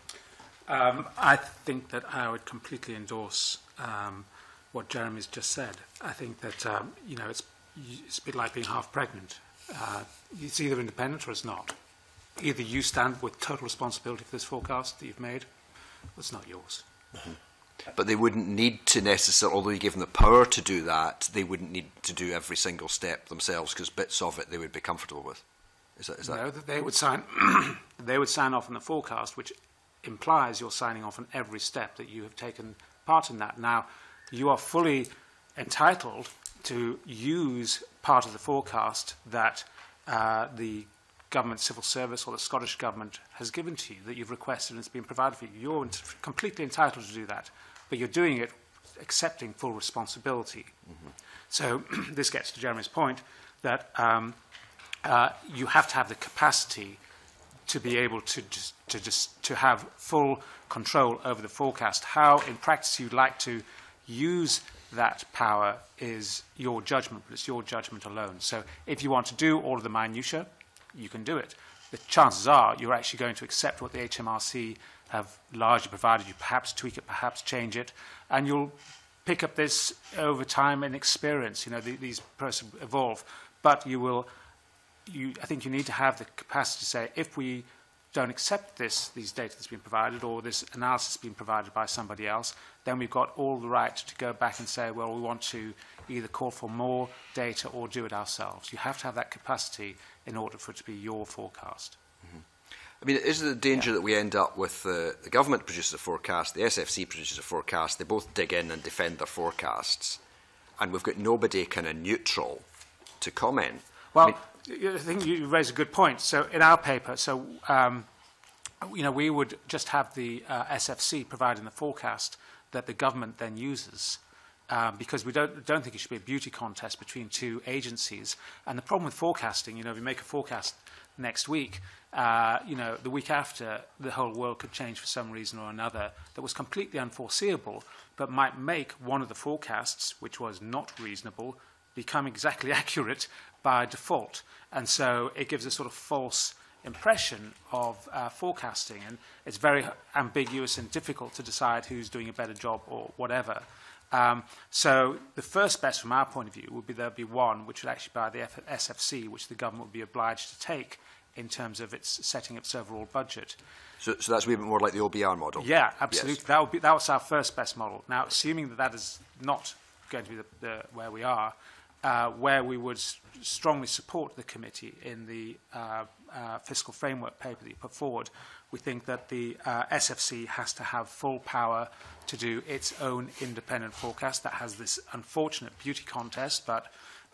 Um, I think that I would completely endorse um, what Jeremy's just said. I think that, um, you know, it's, it's a bit like being half pregnant. Uh, it's either independent or it's not. Either you stand with total responsibility for this forecast that you've made, or it's not yours. Mm-hmm. But they wouldn't need to necessarily, although you give them the power to do that, they wouldn't need to do every single step themselves, because bits of it they would be comfortable with. Is that, is that? No, that they would sign. They would sign off on the forecast, which implies you're signing off on every step that you have taken part in that. Now, you are fully entitled to use part of the forecast that uh, the government civil service or the Scottish government has given to you, that you've requested and it's been provided for you. You're ent completely entitled to do that, but you're doing it accepting full responsibility. Mm-hmm. So this gets to Jeremy's point that um, uh, you have to have the capacity to be able to just to just to have full control over the forecast. How, in practice, you'd like to use that power is your judgment, but it's your judgment alone. So if you want to do all of the minutiae, you can do it. The chances are you're actually going to accept what the H M R C have largely provided you, perhaps tweak it, perhaps change it, and you'll pick up this over time and experience. You know, the, these processes evolve, but you will. You, I think you need to have the capacity to say, if we don't accept this, these data that's been provided, or this analysis being provided by somebody else, then we've got all the right to go back and say, well, we want to either call for more data or do it ourselves. You have to have that capacity in order for it to be your forecast. Mm-hmm. I mean, is there a danger yeah. that we end up with uh, the government produces a forecast, the S F C produces a forecast, they both dig in and defend their forecasts, and we've got nobody kind of neutral to comment? Well, I mean, I think you raise a good point. So in our paper, so um, you know, we would just have the uh, S F C providing the forecast that the government then uses, um, because we don't don't think it should be a beauty contest between two agencies. And the problem with forecasting, you know, if you make a forecast next week, uh, you know, the week after, the whole world could change for some reason or another that was completely unforeseeable, but might make one of the forecasts, which was not reasonable, become exactly accurate by default. And so it gives a sort of false impression of uh, forecasting, and it's very ambiguous and difficult to decide who's doing a better job or whatever. Um, so the first best from our point of view would be there'd be one which would actually be the S F C, which the government would be obliged to take in terms of its setting its overall budget. So, so that's a wee bit more like the O B R model? Yeah, absolutely. Yes. That would be, that was our first best model. Now, assuming that that is not going to be the, the, where we are, uh, where we would strongly support the committee in the uh, uh, fiscal framework paper that you put forward, we think that the uh, S F C has to have full power to do its own independent forecast. That has this unfortunate beauty contest, but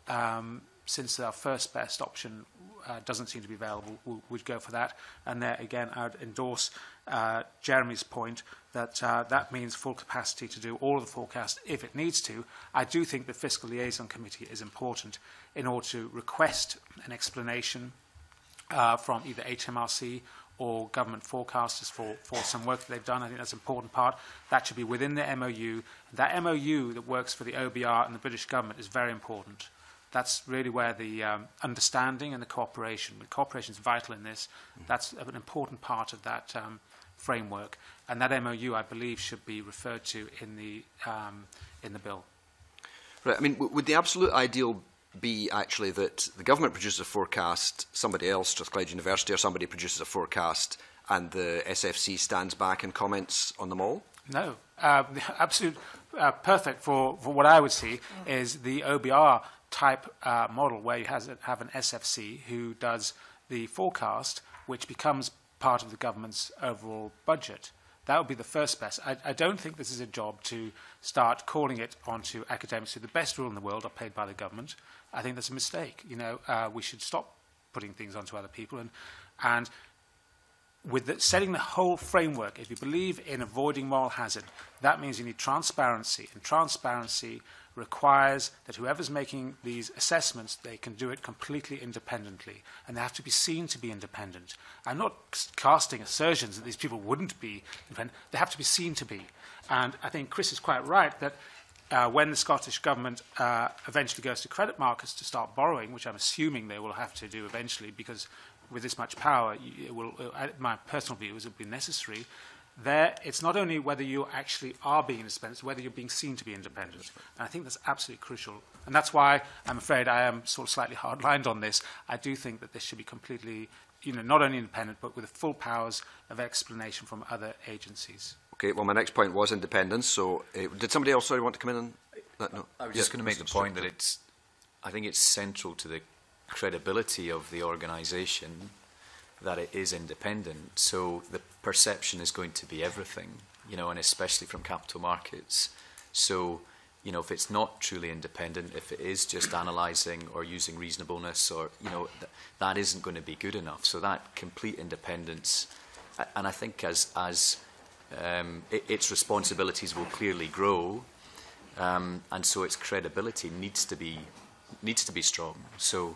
um, since our first best option uh, doesn't seem to be available, we'll, we'd go for that. And there, again, I would endorse uh, Jeremy's point that uh, that means full capacity to do all of the forecast if it needs to. I do think the Fiscal Liaison Committee is important in order to request an explanation uh, from either H M R C or government forecasters for, for some work that they've done. I think that's an important part. That should be within the M O U. That M O U that works for the O B R and the British government is very important. That's really where the um, understanding and the cooperation, the cooperation is vital in this. That's an important part of that um, framework. And that M O U, I believe, should be referred to in the, um, in the bill. Right. I mean, w would the absolute ideal be actually that the government produces a forecast, somebody else, Strathclyde University or somebody produces a forecast, and the S F C stands back and comments on them all? No. Uh, the absolute uh, perfect for, for what I would see is the O B R type uh, model where you has, have an S F C who does the forecast, which becomes part of the government's overall budget. That would be the first best. I, I don't think this is a job to start calling it onto academics who the best rule in the world are paid by the government. I think that's a mistake. You know, uh, we should stop putting things onto other people. And, and with the, setting the whole framework, if you believe in avoiding moral hazard, that means you need transparency. And transparency requires that whoever's making these assessments, they can do it completely independently. And they have to be seen to be independent. I'm not casting assertions that these people wouldn't be independent. They have to be seen to be. And I think Chris is quite right that uh, when the Scottish Government uh, eventually goes to credit markets to start borrowing, which I'm assuming they will have to do eventually because with this much power, it will, uh, my personal view is it will be necessary. There, it's not only whether you actually are being independent, it's whether you're being seen to be independent. And I think that's absolutely crucial. And that's why I'm afraid I am sort of slightly hard-lined on this. I do think that this should be completely, you know, not only independent, but with the full powers of explanation from other agencies. Okay, well, my next point was independence. So, uh, did somebody else sorry want to come in on that? No. I was just going to make the point that it's, I think it's central to the credibility of the organisation that it is independent. So the perception is going to be everything, you know, and especially from capital markets. So, you know, if it's not truly independent, if it is just analysing or using reasonableness, or, you know, th that isn't going to be good enough. So that complete independence, and I think as as um, it, its responsibilities will clearly grow, um, and so its credibility needs to be needs to be strong. So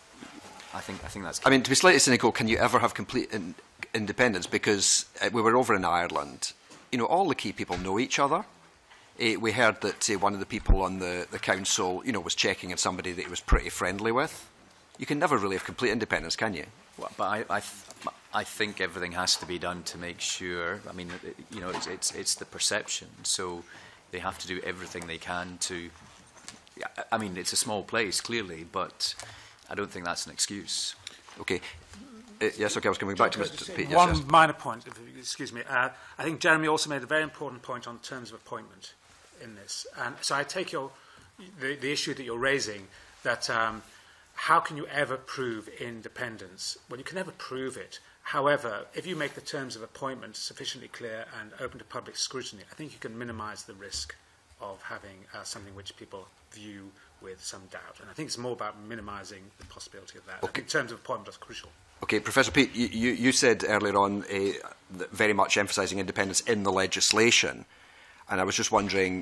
I think I think that's. I mean, to be slightly cynical, can you ever have complete in independence? Because uh, we were over in Ireland, you know, all the key people know each other. Uh, we heard that uh, one of the people on the, the council, you know, was checking on somebody that he was pretty friendly with. You can never really have complete independence, can you? Well, but I, I, th I think everything has to be done to make sure. I mean, it, you know, it's, it's it's the perception. So they have to do everything they can to. Yeah, I mean, it's a small place, clearly, but I don't think that's an excuse. Okay. Uh, yes, okay, I was coming back to Mister Peat. Yes, One yes. minor point, if you excuse me. Uh, I think Jeremy also made a very important point on terms of appointment in this. And so I take your, the, the issue that you're raising, that um, how can you ever prove independence? Well, you can never prove it. However, if you make the terms of appointment sufficiently clear and open to public scrutiny, I think you can minimise the risk of having uh, something which people view with some doubt. And I think it's more about minimising the possibility of that. Okay. In terms of appointment, that's crucial. Okay, Professor Peat, you, you, you said earlier on uh, very much emphasising independence in the legislation, and I was just wondering,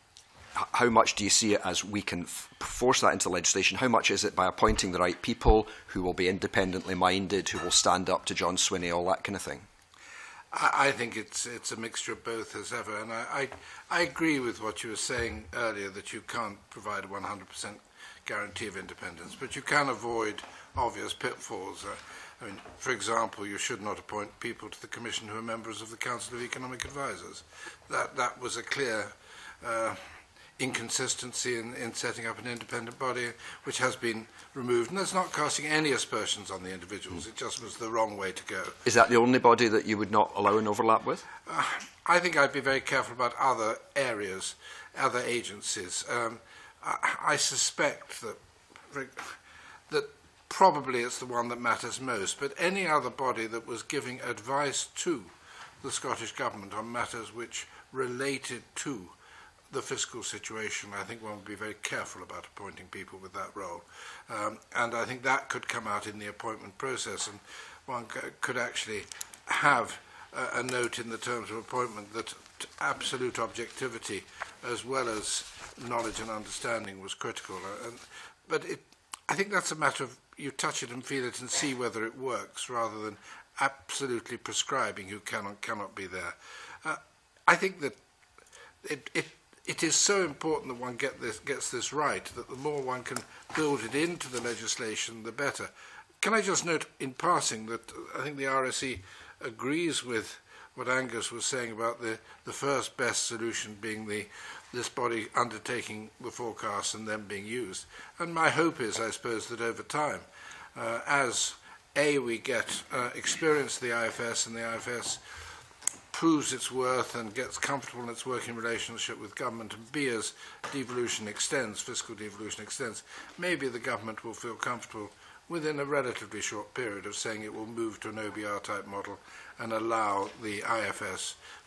how much do you see it as we can f force that into legislation? How much is it by appointing the right people who will be independently minded, who will stand up to John Swinney, all that kind of thing? I, I think it's it's a mixture of both as ever, and I, I, I agree with what you were saying earlier, that you can't provide a one hundred percent guarantee of independence, but you can avoid obvious pitfalls. Uh, I mean, for example, you should not appoint people to the Commission who are members of the Council of Economic Advisers. That, that was a clear uh, inconsistency in, in setting up an independent body, which has been removed. And that's not casting any aspersions on the individuals. It just was the wrong way to go. Is that the only body that you would not allow an overlap with? Uh, I think I'd be very careful about other areas, other agencies. Um, I, I suspect that that probably it's the one that matters most, but any other body that was giving advice to the Scottish Government on matters which related to the fiscal situation, I think one would be very careful about appointing people with that role. Um, and I think that could come out in the appointment process, and one could actually have a, a note in the terms of appointment that absolute objectivity as well as knowledge and understanding was critical. Uh, and, but it, I think that's a matter of you touch it and feel it and see whether it works, rather than absolutely prescribing who can or cannot be there. Uh, I think that it, it, it is so important that one get this, gets this right, that the more one can build it into the legislation, the better. Can I just note in passing that I think the R S E agrees with what Angus was saying about the, the first best solution being the this body undertaking the forecasts and then being used. And my hope is, I suppose, that over time, uh, as A, we get uh, experience of the I F S, and the I F S proves its worth and gets comfortable in its working relationship with government, and B, as devolution extends, fiscal devolution extends, maybe the government will feel comfortable within a relatively short period of saying it will move to an O B R type model and allow the I F S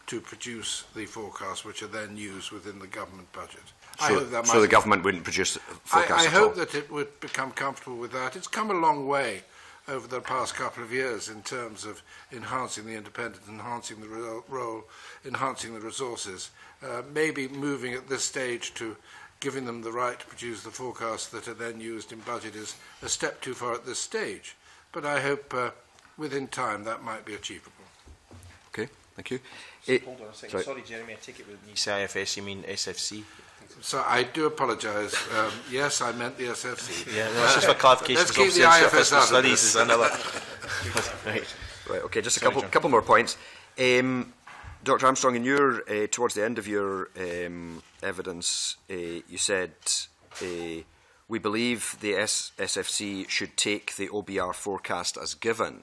to produce the forecasts which are then used within the government budget. So, I hope that so might the government wouldn't produce forecasts I, I at hope all? that it would become comfortable with that. It's come a long way over the past couple of years in terms of enhancing the independence, enhancing the ro role, enhancing the resources, uh, maybe moving at this stage to giving them the right to produce the forecasts that are then used in budget is a step too far at this stage. But I hope uh, within time that might be achievable. Okay, thank you. So, It, hold on a second. sorry. Sorry, Jeremy, I take it when you say I F S, you mean S F C? So I do apologise. Um, yes, I meant the S F C. Yeah, that's just for clarification. Let's keep the I F S out of Studies this. is another. Right. Right, okay, just a Sorry, couple, John. couple more points. Um, Doctor Armstrong, in your, uh, towards the end of your um, evidence, uh, you said, uh, we believe the S F C should take the O B R forecast as given.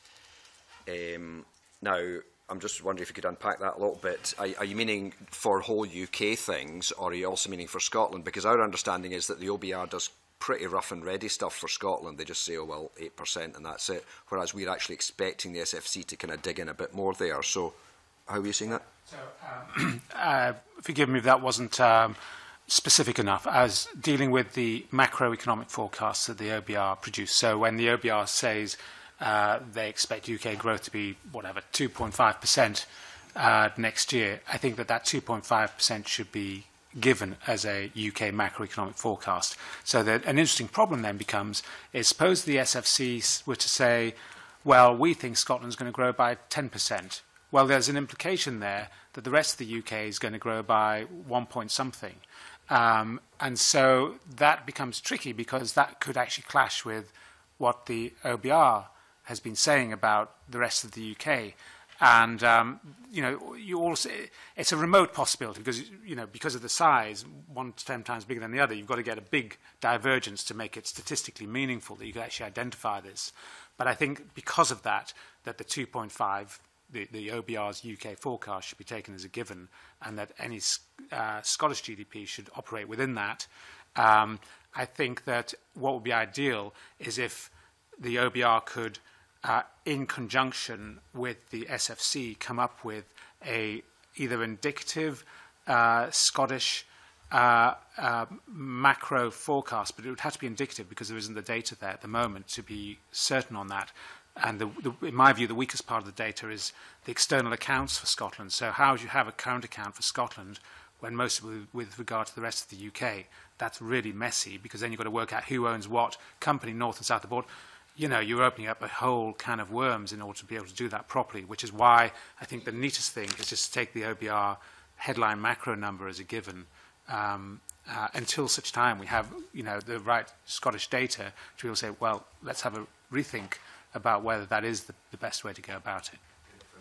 Um, now, I'm just wondering if you could unpack that a little bit. Are, are you meaning for whole U K things, or are you also meaning for Scotland? Because our understanding is that the O B R does pretty rough and ready stuff for Scotland. They just say, oh, well, eight percent and that's it. Whereas we're actually expecting the S F C to kind of dig in a bit more there. So how are you seeing that? So, um, uh, forgive me if that wasn't um, specific enough, as dealing with the macroeconomic forecasts that the O B R produce. So when the O B R says uh, they expect U K growth to be, whatever, two point five percent uh, next year, I think that that two point five percent should be given as a U K macroeconomic forecast. So that an interesting problem then becomes, is suppose the S F C were to say, well, we think Scotland's going to grow by ten percent. Well, there's an implication there that the rest of the U K is going to grow by one point something. Um, and so that becomes tricky because that could actually clash with what the O B R has been saying about the rest of the U K. And, um, you know, you also, it's a remote possibility because, you know, because of the size, one to ten times bigger than the other, you've got to get a big divergence to make it statistically meaningful that you can actually identify this. But I think because of that, that the two point five, the, the O B R's U K forecast should be taken as a given, and that any uh, Scottish G D P should operate within that. Um, I think that what would be ideal is if the O B R could, uh, in conjunction with the S F C, come up with a either indicative uh, Scottish uh, uh, macro forecast, but it would have to be indicative because there isn't the data there at the moment to be certain on that. And the, the, in my view, the weakest part of the data is the external accounts for Scotland. So how do you have a current account for Scotland when most of it with regard to the rest of the U K? That's really messy because then you've got to work out who owns what company, north and south of the border. You know, you're opening up a whole can of worms in order to be able to do that properly, which is why I think the neatest thing is just to take the O B R headline macro number as a given um, uh, until such time we have, you know, the right Scottish data to be able to say, well, let's have a rethink about whether that is the, the best way to go about it.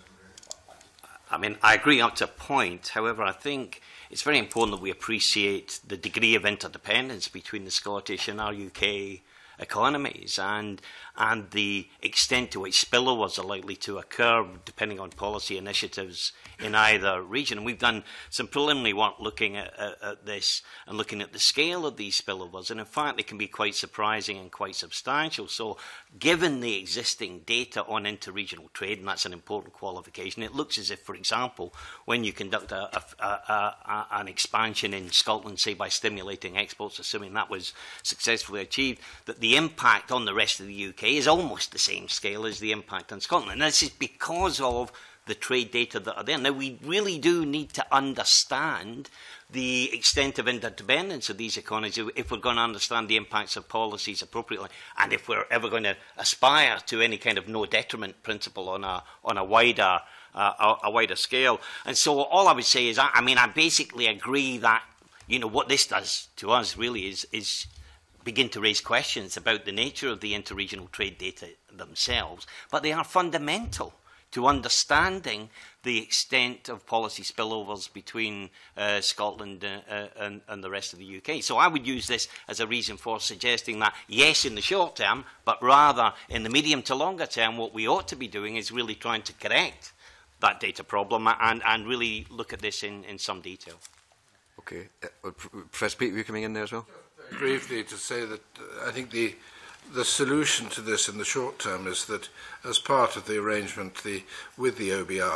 I mean, I agree up to a point. However, I think it's very important that we appreciate the degree of interdependence between the Scottish and our U K economies, and and the extent to which spillovers are likely to occur depending on policy initiatives in either region. And we've done some preliminary work looking at, at, at this and looking at the scale of these spillovers, and in fact they can be quite surprising and quite substantial. So given the existing data on interregional trade, and that's an important qualification, it looks as if, for example, when you conduct a, a, a, a, an expansion in Scotland, say by stimulating exports, assuming that was successfully achieved, that the impact on the rest of the U K is almost the same scale as the impact on Scotland. And this is because of the trade data that are there. Now, we really do need to understand the extent of interdependence of these economies if we're going to understand the impacts of policies appropriately, and if we're ever going to aspire to any kind of no detriment principle on a, on a wider uh, a, a wider scale. And so all I would say is, I, I mean, I basically agree that, you know, what this does to us really is is begin to raise questions about the nature of the interregional trade data themselves, but they are fundamental to understanding the extent of policy spillovers between uh, Scotland uh, and, and the rest of the U K. So I would use this as a reason for suggesting that, yes, in the short term, but rather in the medium to longer term, what we ought to be doing is really trying to correct that data problem and, and really look at this in, in some detail. Okay. Uh, Professor Peat, are you coming in there as well? Briefly to say that uh, I think the the solution to this in the short term is that as part of the arrangement the, with the O B R,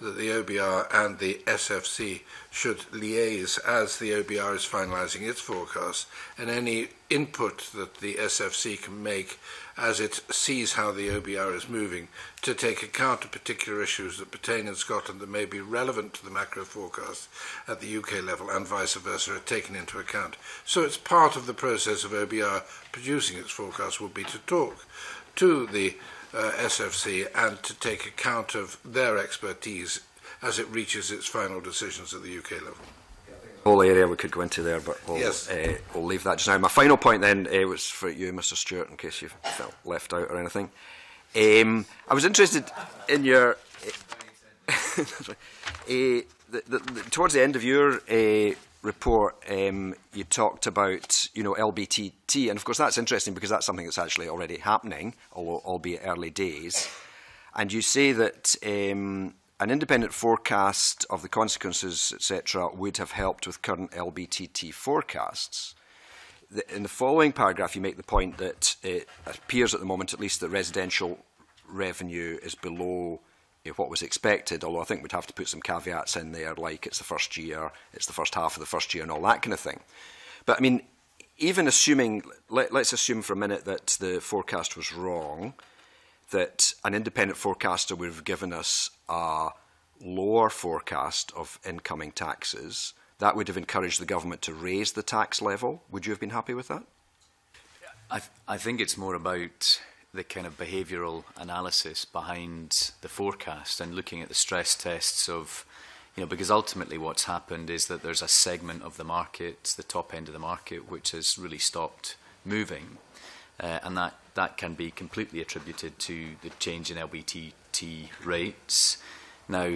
that the O B R and the S F C should liaise as the O B R is finalising its forecast, and any input that the S F C can make as it sees how the O B R is moving to take account of particular issues that pertain in Scotland that may be relevant to the macro forecast at the U K level and vice versa are taken into account. So it's part of the process of O B R producing its forecast will be to talk to the uh, S F C and to take account of their expertise as it reaches its final decisions at the U K level. Whole area we could go into there, but we'll, yes. uh, we'll leave that just now. My final point then uh, was for you, Mister Stewart, in case you felt left out or anything. Um, I was interested in your... Uh, uh, the, the, the, towards the end of your uh, report, um, you talked about, you know, L B T T, and of course that's interesting because that's something that's actually already happening, although albeit early days. And you say that... Um, An independent forecast of the consequences, et cetera, would have helped with current L B T T forecasts. The, in the following paragraph, you make the point that it appears at the moment, at least, that residential revenue is below you know, what was expected, although I think we'd have to put some caveats in there, like it's the first year, it's the first half of the first year, and all that kind of thing. But, I mean, even assuming, let, let's assume for a minute that the forecast was wrong, that an independent forecaster would have given us a lower forecast of incoming taxes, that would have encouraged the government to raise the tax level. Would you have been happy with that? I, th I think it's more about the kind of behavioural analysis behind the forecast and looking at the stress tests of, you know, because ultimately what's happened is that there's a segment of the market, the top end of the market, which has really stopped moving. Uh, and that, that can be completely attributed to the change in L B T T rates. Now,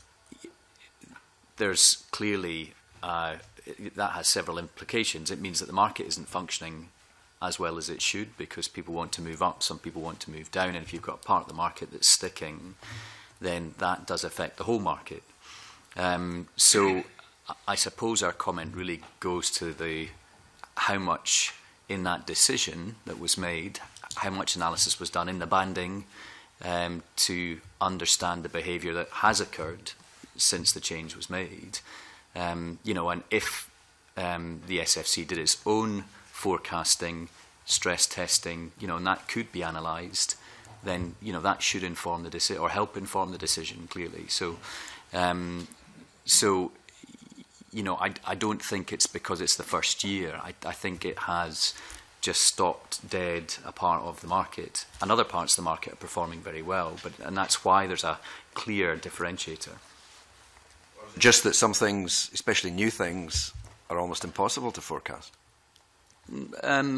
there's clearly, uh, that has several implications. It means that the market isn't functioning as well as it should because people want to move up, some people want to move down, and if you've got a part of the market that's sticking, then that does affect the whole market. Um, so I suppose our comment really goes to the how much in that decision that was made, how much analysis was done in the banding um, to understand the behaviour that has occurred since the change was made. Um, you know, and if um, the S F C did its own forecasting, stress testing, you know, and that could be analysed, then, you know, that should inform the decision or help inform the decision clearly. So, um, so you know, I, I don't think it's because it's the first year. I, I think it has just stopped dead a part of the market. And other parts of the market are performing very well, but and that's why there's a clear differentiator. Just that some things, especially new things, are almost impossible to forecast. Um,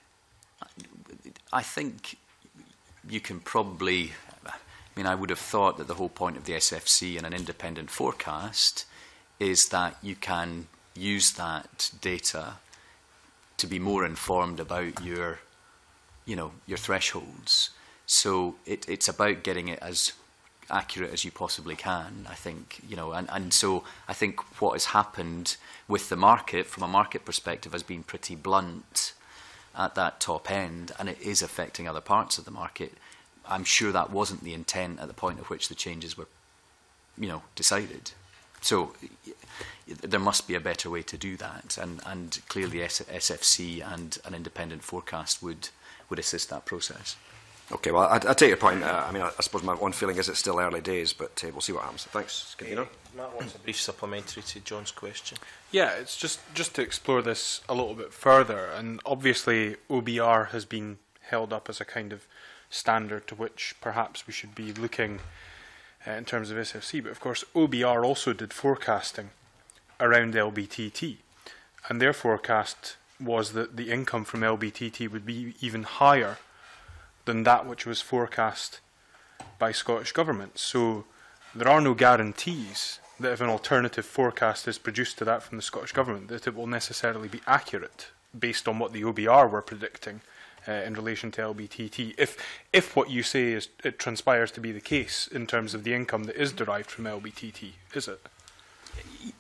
I think you can probably... I mean, I would have thought that the whole point of the S F C and an independent forecast is that you can use that data to be more informed about your, you know, your thresholds. So it, it's about getting it as accurate as you possibly can, I think, you know, and, and so I think what has happened with the market, from a market perspective, has been pretty blunt at that top end, and it is affecting other parts of the market. I'm sure that wasn't the intent at the point at which the changes were, you know, decided. So there must be a better way to do that, and, and clearly S F C and an independent forecast would, would assist that process. Okay, well, I, I take your point. Uh, I mean, I, I suppose my one feeling is it's still early days, but uh, we'll see what happens. Thanks, Convener. Uh, Matt wants a brief supplementary to John's question. Yeah, it's just, just to explore this a little bit further, and obviously O B R has been held up as a kind of standard to which perhaps we should be looking uh, in terms of S F C, but of course O B R also did forecasting around L B T T, and their forecast was that the income from L B T T would be even higher than that which was forecast by Scottish Government. So there are no guarantees that if an alternative forecast is produced to that from the Scottish Government, that it will necessarily be accurate based on what the O B R were predicting uh, in relation to L B T T. If, if what you say is it transpires to be the case in terms of the income that is derived from L B T T, is it?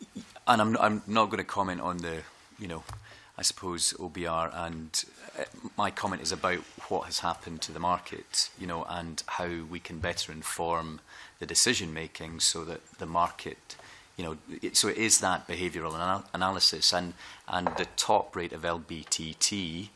And I'm, I'm not going to comment on the, you know, I suppose O B R and uh, my comment is about what has happened to the market, you know, and how we can better inform the decision making so that the market, you know, it, so it is that behavioural anal analysis, and and the top rate of L B T T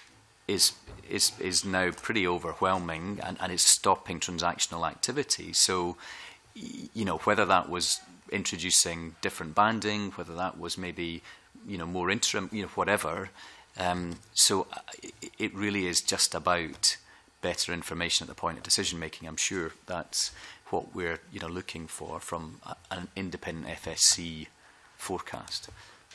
is is is now pretty overwhelming, and, and it's stopping transactional activity. So, you know, whether that was introducing different banding, whether that was maybe, you know, more interim, you know, whatever. Um, so it, it really is just about better information at the point of decision making. I'm sure that's what we're, you know, looking for from a, an independent F S C forecast.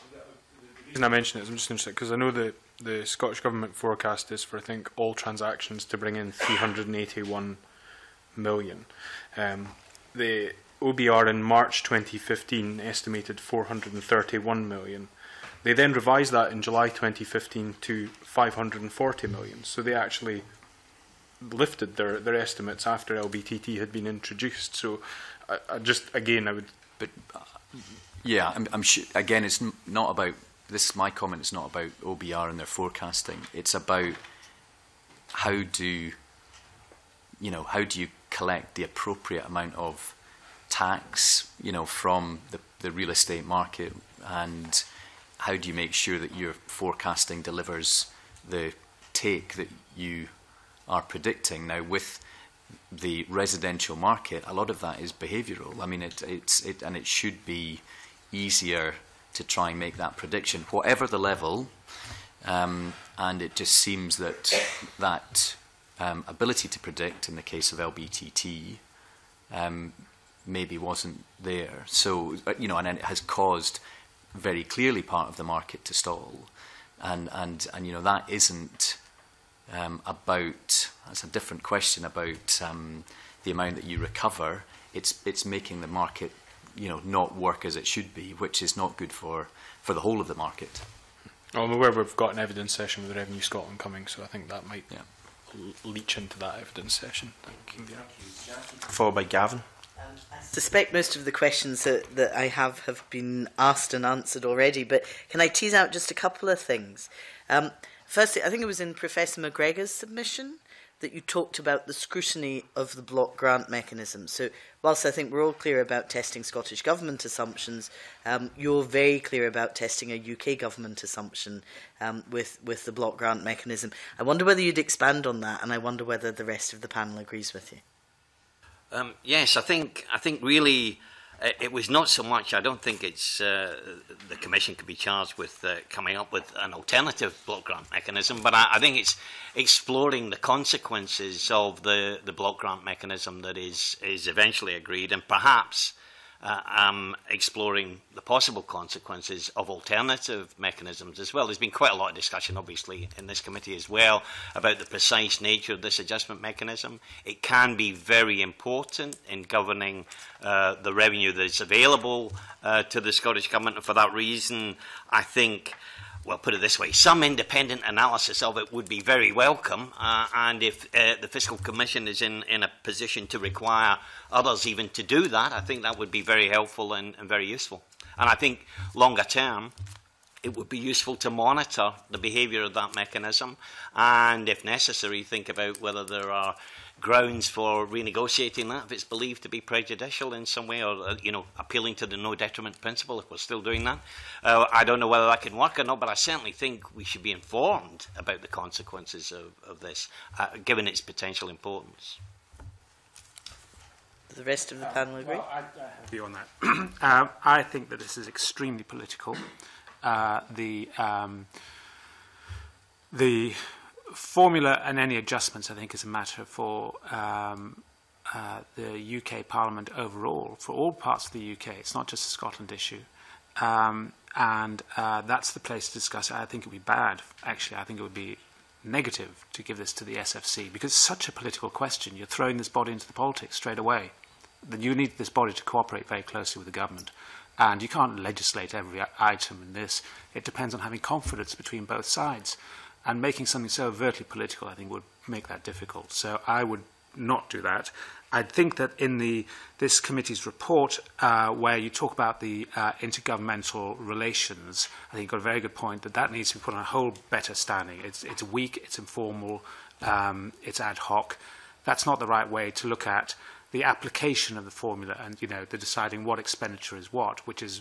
The reason I mention it is I'm just interested because I know that the Scottish Government forecast is for, I think, all transactions to bring in three hundred eighty-one million. Um, the O B R in March twenty fifteen estimated four hundred thirty-one million. They then revised that in July twenty fifteen to five hundred forty million. So they actually lifted their, their estimates after L B T T had been introduced. So I, I just, again, I would... But, uh, yeah, I'm, I'm sure, again, it's n not about, this, my comment is not about O B R and their forecasting. It's about how do, you know, how do you collect the appropriate amount of tax, you know, from the, the real estate market, and how do you make sure that your forecasting delivers the take that you are predicting? Now, with the residential market, a lot of that is behavioural. I mean, it, it's it, and it should be easier to try and make that prediction, whatever the level. Um, and it just seems that that um, ability to predict, in the case of L B T T, um, maybe wasn't there. So, you know, and it has caused very clearly part of the market to stall, and and and you know, that isn't um, about, that's a different question about um, the amount that you recover. It's it's making the market, you know, not work as it should be, which is not good for for the whole of the market. Well, I'm aware we've got an evidence session with Revenue Scotland coming, so I think that might yeah. leach into that evidence session. Thank you. Followed by Gavin. I suspect most of the questions that, that I have have been asked and answered already, but can I tease out just a couple of things? Um, firstly, I think it was in Professor McGregor's submission that you talked about the scrutiny of the block grant mechanism. So whilst I think we're all clear about testing Scottish Government assumptions, um, you're very clear about testing a U K Government assumption um, with, with the block grant mechanism. I wonder whether you'd expand on that, and I wonder whether the rest of the panel agrees with you. Um, yes, I think I think really uh, it was not so much. I don't think it's uh, the Commission could be charged with uh, coming up with an alternative block grant mechanism, but I, I think it's exploring the consequences of the the block grant mechanism that is is eventually agreed, and perhaps uh, um, exploring the possible consequences of alternative mechanisms as well. There's been quite a lot of discussion, obviously, in this committee as well, about the precise nature of this adjustment mechanism. It can be very important in governing uh, the revenue that is available uh, to the Scottish Government, and for that reason, I think, well, put it this way, some independent analysis of it would be very welcome, uh, and if uh, the Fiscal Commission is in, in a position to require others even to do that, I think that would be very helpful and, and very useful. And I think longer term, it would be useful to monitor the behaviour of that mechanism, and if necessary, think about whether there are grounds for renegotiating that if it's believed to be prejudicial in some way, or uh, you know, appealing to the no detriment principle if we're still doing that. Uh, I don't know whether that can work or not, but I certainly think we should be informed about the consequences of, of this, uh, given its potential importance. Does the rest of the panel agree? Well, I, I have a view on that. um, I think that this is extremely political. Uh, the um, the formula and any adjustments, I think, is a matter for um, uh, the U K Parliament overall, for all parts of the U K. It's not just a Scotland issue. Um, and uh, that's the place to discuss it. I think it would be bad, actually. I think it would be negative to give this to the S F C, because it's such a political question. You're throwing this body into the politics straight away. Then you need this body to cooperate very closely with the government. And you can't legislate every item in this. It depends on having confidence between both sides. And making something so overtly political, I think, would make that difficult. So I would not do that. I think that in the this committee's report, uh, where you talk about the uh, intergovernmental relations, I think you've got a very good point that that needs to be put on a whole better standing. It's, it's weak, it's informal, um, it's ad hoc. That's not the right way to look at the application of the formula and, you know, the deciding what expenditure is what, which is,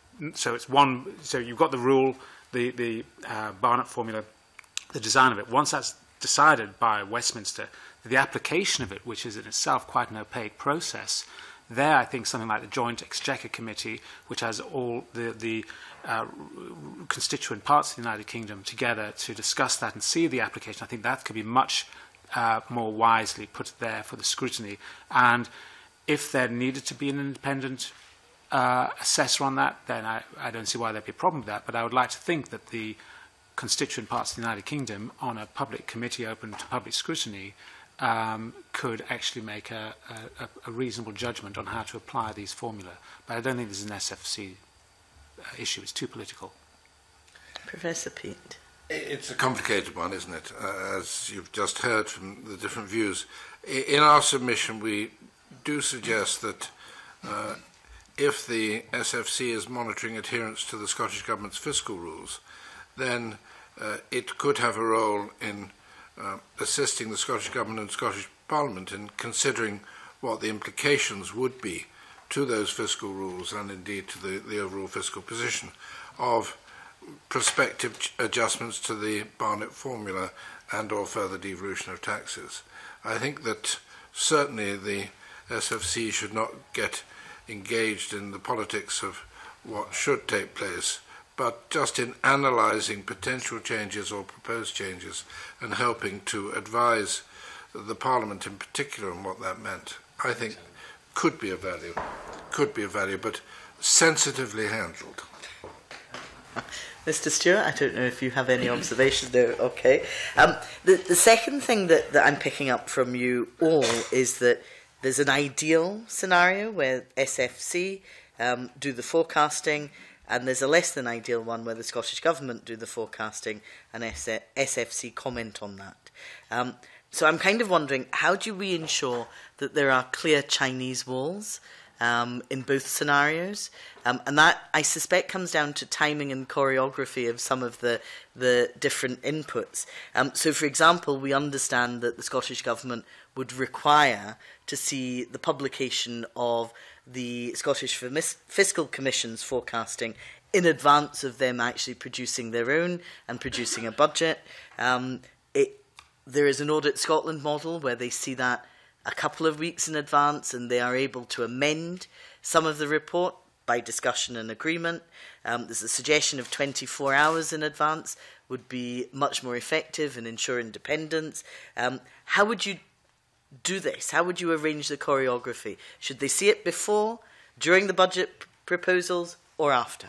so it's one, so you've got the rule, the, the uh, Barnett formula, the design of it. Once that's decided by Westminster, the application of it, which is in itself quite an opaque process, there I think something like the Joint Exchequer Committee, which has all the, the uh, constituent parts of the United Kingdom together to discuss that and see the application, I think that could be much uh, more wisely put there for the scrutiny. And if there needed to be an independent uh, assessor on that, then I, I don't see why there'd be a problem with that. But I would like to think that the constituent parts of the United Kingdom, on a public committee open to public scrutiny, um, could actually make a, a, a reasonable judgment on how to apply these formula. But I don't think this is an S F C uh, issue. It's too political. Professor Peat. It's a complicated one, isn't it? Uh, as you've just heard from the different views. I, in our submission, we do suggest that uh, if the S F C is monitoring adherence to the Scottish Government's fiscal rules, then uh, it could have a role in uh, assisting the Scottish Government and Scottish Parliament in considering what the implications would be to those fiscal rules and indeed to the, the overall fiscal position of prospective adjustments to the Barnett formula and or further devolution of taxes. I think that certainly the S F C should not get engaged in the politics of what should take place, but just in analysing potential changes or proposed changes and helping to advise the Parliament in particular on what that meant, I think could be of value, could be of value, but sensitively handled. Mister Stewart, I don't know if you have any observations there. Okay. Um, the, the second thing that, that I'm picking up from you all is that there's an ideal scenario where S F C um, do the forecasting, and there's a less than ideal one where the Scottish Government do the forecasting and S F C comment on that. Um, so I'm kind of wondering, how do we ensure that there are clear Chinese walls um, in both scenarios? Um, and that, I suspect, comes down to timing and choreography of some of the, the different inputs. Um, so, for example, we understand that the Scottish Government would require to see the publication of the Scottish Fiscal Commission's forecasting in advance of them actually producing their own and producing a budget. Um, it, there is an Audit Scotland model where they see that a couple of weeks in advance and they are able to amend some of the report by discussion and agreement. Um, there's a suggestion of twenty-four hours in advance would be much more effective and ensure independence. Um, how would you do this? How would you arrange the choreography? Should they see it before, during the budget p- proposals, or after?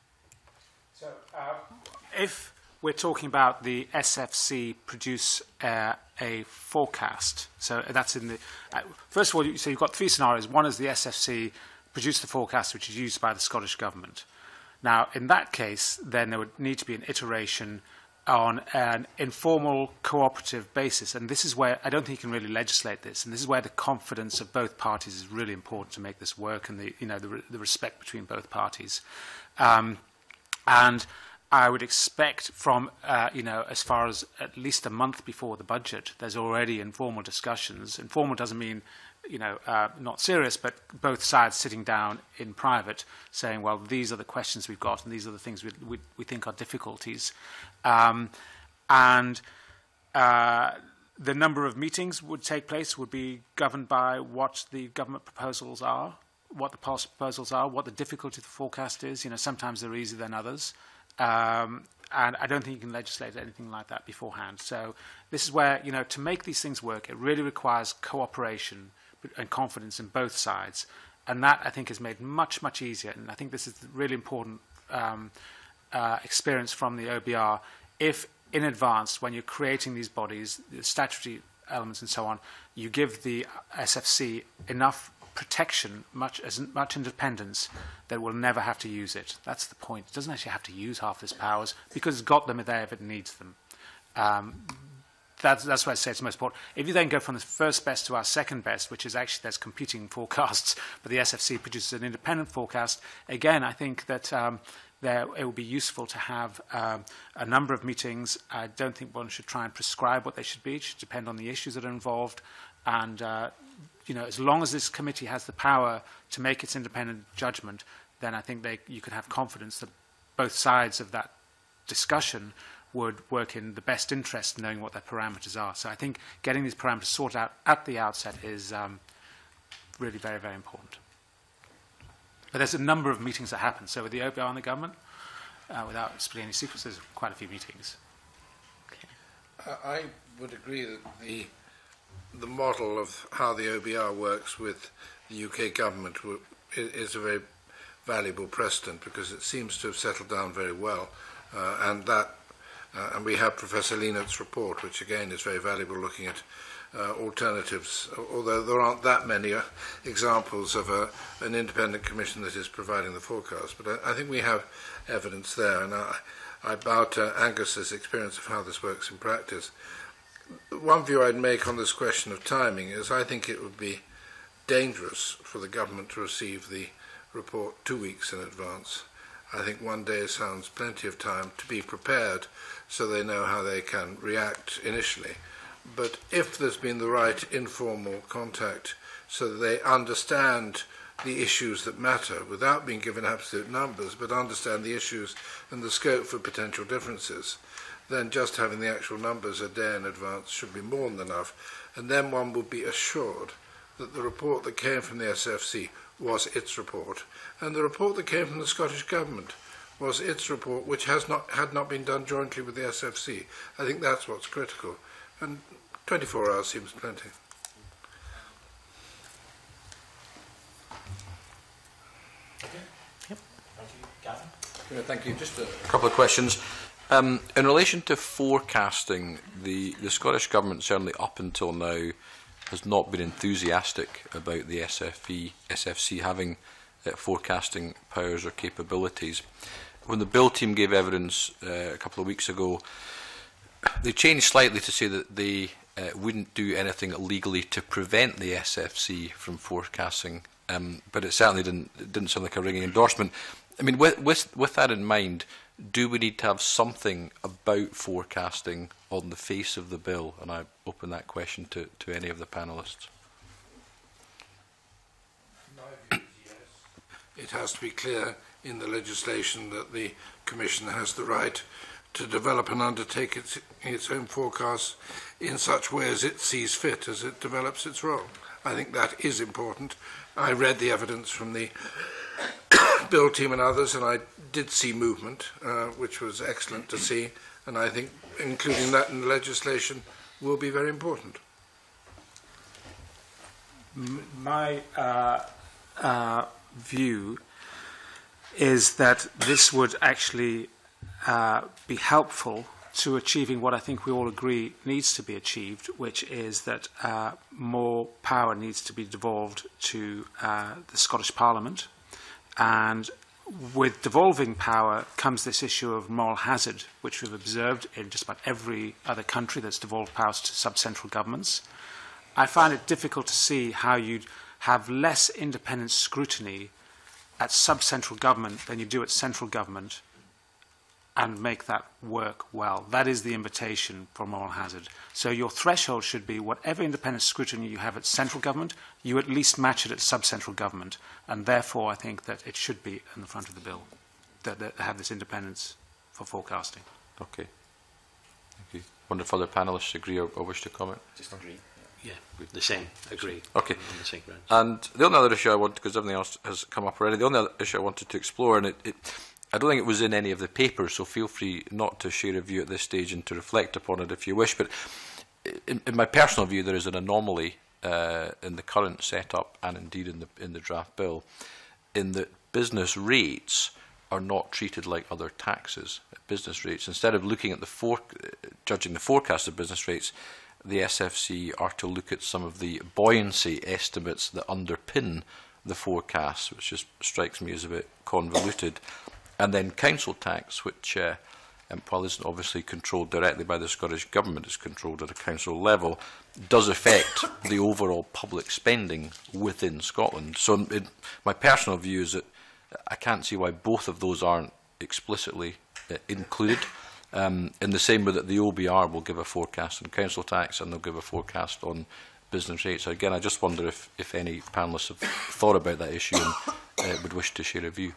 So, uh, if we're talking about the S F C produce uh, a forecast, so that's in the... Uh, first of all, you, so you've got three scenarios. One is the S F C produce the forecast, which is used by the Scottish Government. Now, in that case, then there would need to be an iteration on an informal cooperative basis, and this is where I don't think you can really legislate this, and this is where the confidence of both parties is really important to make this work, and the you know the, re the respect between both parties. Um, and I would expect from uh, you know as far as at least a month before the budget, there's already informal discussions. Informal doesn't mean you know, uh, not serious, but both sides sitting down in private saying, well, these are the questions we've got and these are the things we, we, we think are difficulties. Um, and uh, the number of meetings would take place would be governed by what the government proposals are, what the policy proposals are, what the difficulty of the forecast is. You know, sometimes they're easier than others. Um, and I don't think you can legislate anything like that beforehand. So this is where, you know, to make these things work, it really requires cooperation and confidence in both sides, and that I think is made much much easier. And I think this is a really important um, uh, experience from the O B R. If in advance, when you're creating these bodies, the statutory elements and so on, you give the S F C enough protection, much as much independence, that will never have to use it. That's the point. It doesn't actually have to use half its powers because it's got them there if it needs them. Um, that's, that's why I say it's most important. If you then go from the first best to our second best, which is actually there's competing forecasts, but the S F C produces an independent forecast, again, I think that um, there, it would be useful to have um, a number of meetings. I don't think one should try and prescribe what they should be. It should depend on the issues that are involved. And, uh, you know, as long as this committee has the power to make its independent judgment, then I think they, you can have confidence that both sides of that discussion would work in the best interest, knowing what their parameters are. So I think getting these parameters sorted out at the outset is um, really very, very important. But there's a number of meetings that happen. So with the O B R and the government, uh, without splitting any secrets, there's quite a few meetings. Okay. Uh, I would agree that the the model of how the O B R works with the U K government is a very valuable precedent, because it seems to have settled down very well, uh, and that uh, and we have Professor Lenaert's report, which again is very valuable, looking at uh, alternatives, although there aren't that many uh, examples of a, an independent commission that is providing the forecast. But I, I think we have evidence there, and I, I bow to Angus's experience of how this works in practice. One view I'd make on this question of timing is I think it would be dangerous for the government to receive the report two weeks in advance. I think one day sounds plenty of time to be prepared so they know how they can react initially. But if there's been the right informal contact so that they understand the issues that matter without being given absolute numbers, but understand the issues and the scope for potential differences, then just having the actual numbers a day in advance should be more than enough. And then one will be assured that the report that came from the S F C was its report, and the report that came from the Scottish Government was its report, which has not had not been done jointly with the S F C. I think that's what's critical, and twenty-four hours seems plenty. Okay. Yep. Thank you, Gavin. Yeah, thank you. Just a couple of questions. Um, in relation to forecasting, the, the Scottish Government, certainly up until now, has not been enthusiastic about the S F E, S F C having uh, forecasting powers or capabilities. When the Bill team gave evidence uh, a couple of weeks ago, they changed slightly to say that they uh, wouldn't do anything legally to prevent the S F C from forecasting, um, but it certainly didn't, it didn't sound like a ringing endorsement. I mean, with, with, with that in mind, do we need to have something about forecasting on the face of the bill? And I open that question to, to any of the panellists. It has to be clear in the legislation that the Commission has the right to develop and undertake its, its own forecasts in such way as it sees fit as it develops its role. I think that is important. I read the evidence from the Bill team and others, and I did see movement, uh, which was excellent to see, and I think including that in the legislation will be very important. My uh, uh, view is that this would actually uh, be helpful to achieving what I think we all agree needs to be achieved, which is that uh, more power needs to be devolved to uh, the Scottish Parliament. And with devolving power comes this issue of moral hazard, which we've observed in just about every other country that's devolved powers to sub-central governments. I find it difficult to see how you'd have less independent scrutiny at sub-central government than you do at central government and make that work well. That is the invitation for moral hazard. So your threshold should be whatever independent scrutiny you have at central government, you at least match it at sub-central government. And therefore, I think that it should be in the front of the bill, that, that have this independence for forecasting. Okay. Thank you. Wonder if other panellists agree or, or wish to comment? Just agree. Yeah, the same. Agree. Okay. On the same grounds. And the only other issue I want, because everything else has come up already, the only other issue I wanted to explore, and it, it I don't think it was in any of the papers, so feel free not to share a view at this stage and to reflect upon it if you wish. But in, in my personal view, there is an anomaly uh, in the current setup and indeed in the in the draft bill, in that business rates are not treated like other taxes. Business rates, instead of looking at the for, judging the forecast of business rates, the S F C are to look at some of the buoyancy estimates that underpin the forecasts, which just strikes me as a bit convoluted. And then council tax, which uh, um, while isn't obviously controlled directly by the Scottish Government, it's controlled at a council level, does affect the overall public spending within Scotland. So it, my personal view is that I can't see why both of those aren't explicitly uh, included, um, in the same way that the O B R will give a forecast on council tax and they'll give a forecast on business rates. So again, I just wonder if, if any panellists have thought about that issue and uh, would wish to share a view.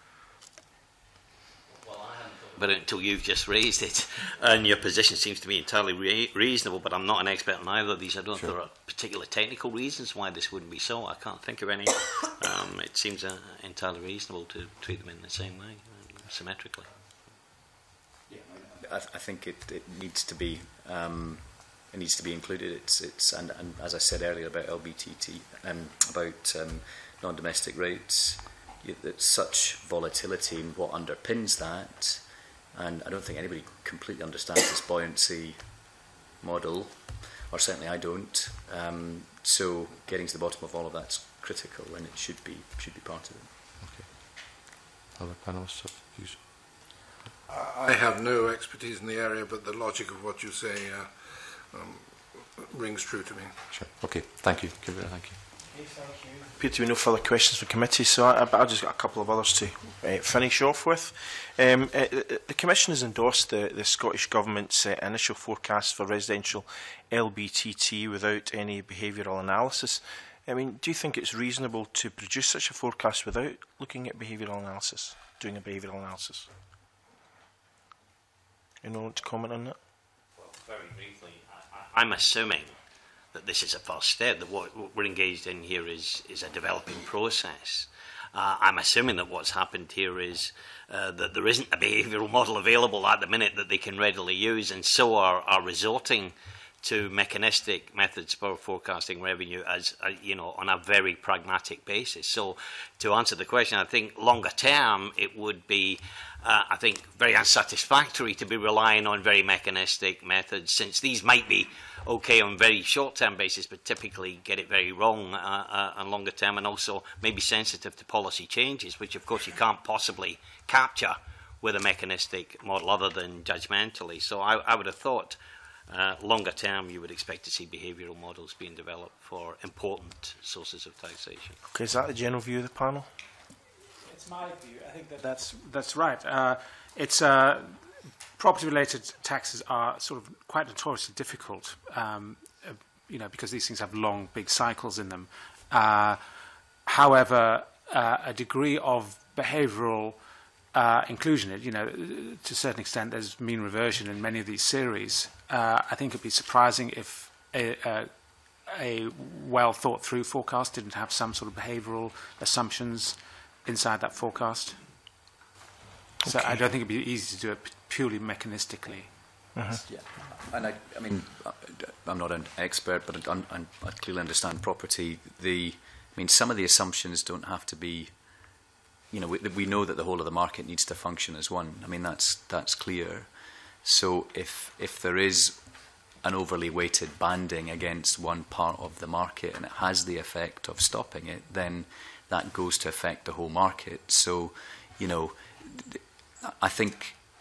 But until you've just raised it, and your position seems to be entirely re reasonable, but I'm not an expert on either of these. I don't Sure. know if there are particular technical reasons why this wouldn't be so. I can't think of any. Um, it seems uh, entirely reasonable to treat them in the same way, uh, symmetrically. Yeah, I, I think it, it needs to be um, it needs to be included. It's it's and, and as I said earlier about L B T T, um, about um, non-domestic rates, you, that such volatility in what underpins that. And I don't think anybody completely understands this buoyancy model, or certainly I don't. Um, so getting to the bottom of all of that's critical, and it should be should be part of it. Okay. Other panellists have views? I have no expertise in the area, but the logic of what you say uh, um, rings true to me. Sure. Okay. Thank you. Thank you. Appear to be no further questions for committee, so I, I've just got a couple of others to uh, finish off with. Um, uh, the Commission has endorsed the, the Scottish Government's uh, initial forecast for residential L B T T without any behavioural analysis. I mean, do you think it's reasonable to produce such a forecast without looking at behavioural analysis, doing a behavioural analysis? Anyone want to comment on that? Well, very briefly, I, I, I'm assuming that this is a first step, that what, what we're engaged in here is, is a developing process. Uh, I'm assuming that what's happened here is uh, that there isn't a behavioural model available at the minute that they can readily use, and so are, are resorting to mechanistic methods for forecasting revenue as uh, you know, on a very pragmatic basis. So to answer the question, I think longer term it would be uh, I think very unsatisfactory to be relying on very mechanistic methods, since these might be okay on very short term basis but typically get it very wrong uh, uh, on longer term, and also may be sensitive to policy changes, which of course you can't possibly capture with a mechanistic model other than judgmentally. So I, I would have thought Uh, longer term, you would expect to see behavioural models being developed for important sources of taxation. Okay, is that the general view of the panel? It's my view. I think that that's that's right. Uh, it's uh, property-related taxes are sort of quite notoriously difficult, um, uh, you know, because these things have long, big cycles in them. Uh, however, uh, a degree of behavioural Uh, inclusion, you know, to a certain extent, there's mean reversion in many of these series. Uh, I think it'd be surprising if a, a, a well-thought-through forecast didn't have some sort of behavioural assumptions inside that forecast. Okay. So I don't think it'd be easy to do it purely mechanistically. Uh-huh. Yeah, and I, I mean, I'm not an expert, but I, I, I clearly understand property. The, I mean, some of the assumptions don't have to be. You know, we, we know that the whole of the market needs to function as one. I mean, that's that's clear. So if if there is an overly weighted banding against one part of the market and it has the effect of stopping it, then that goes to affect the whole market. So, you know, I think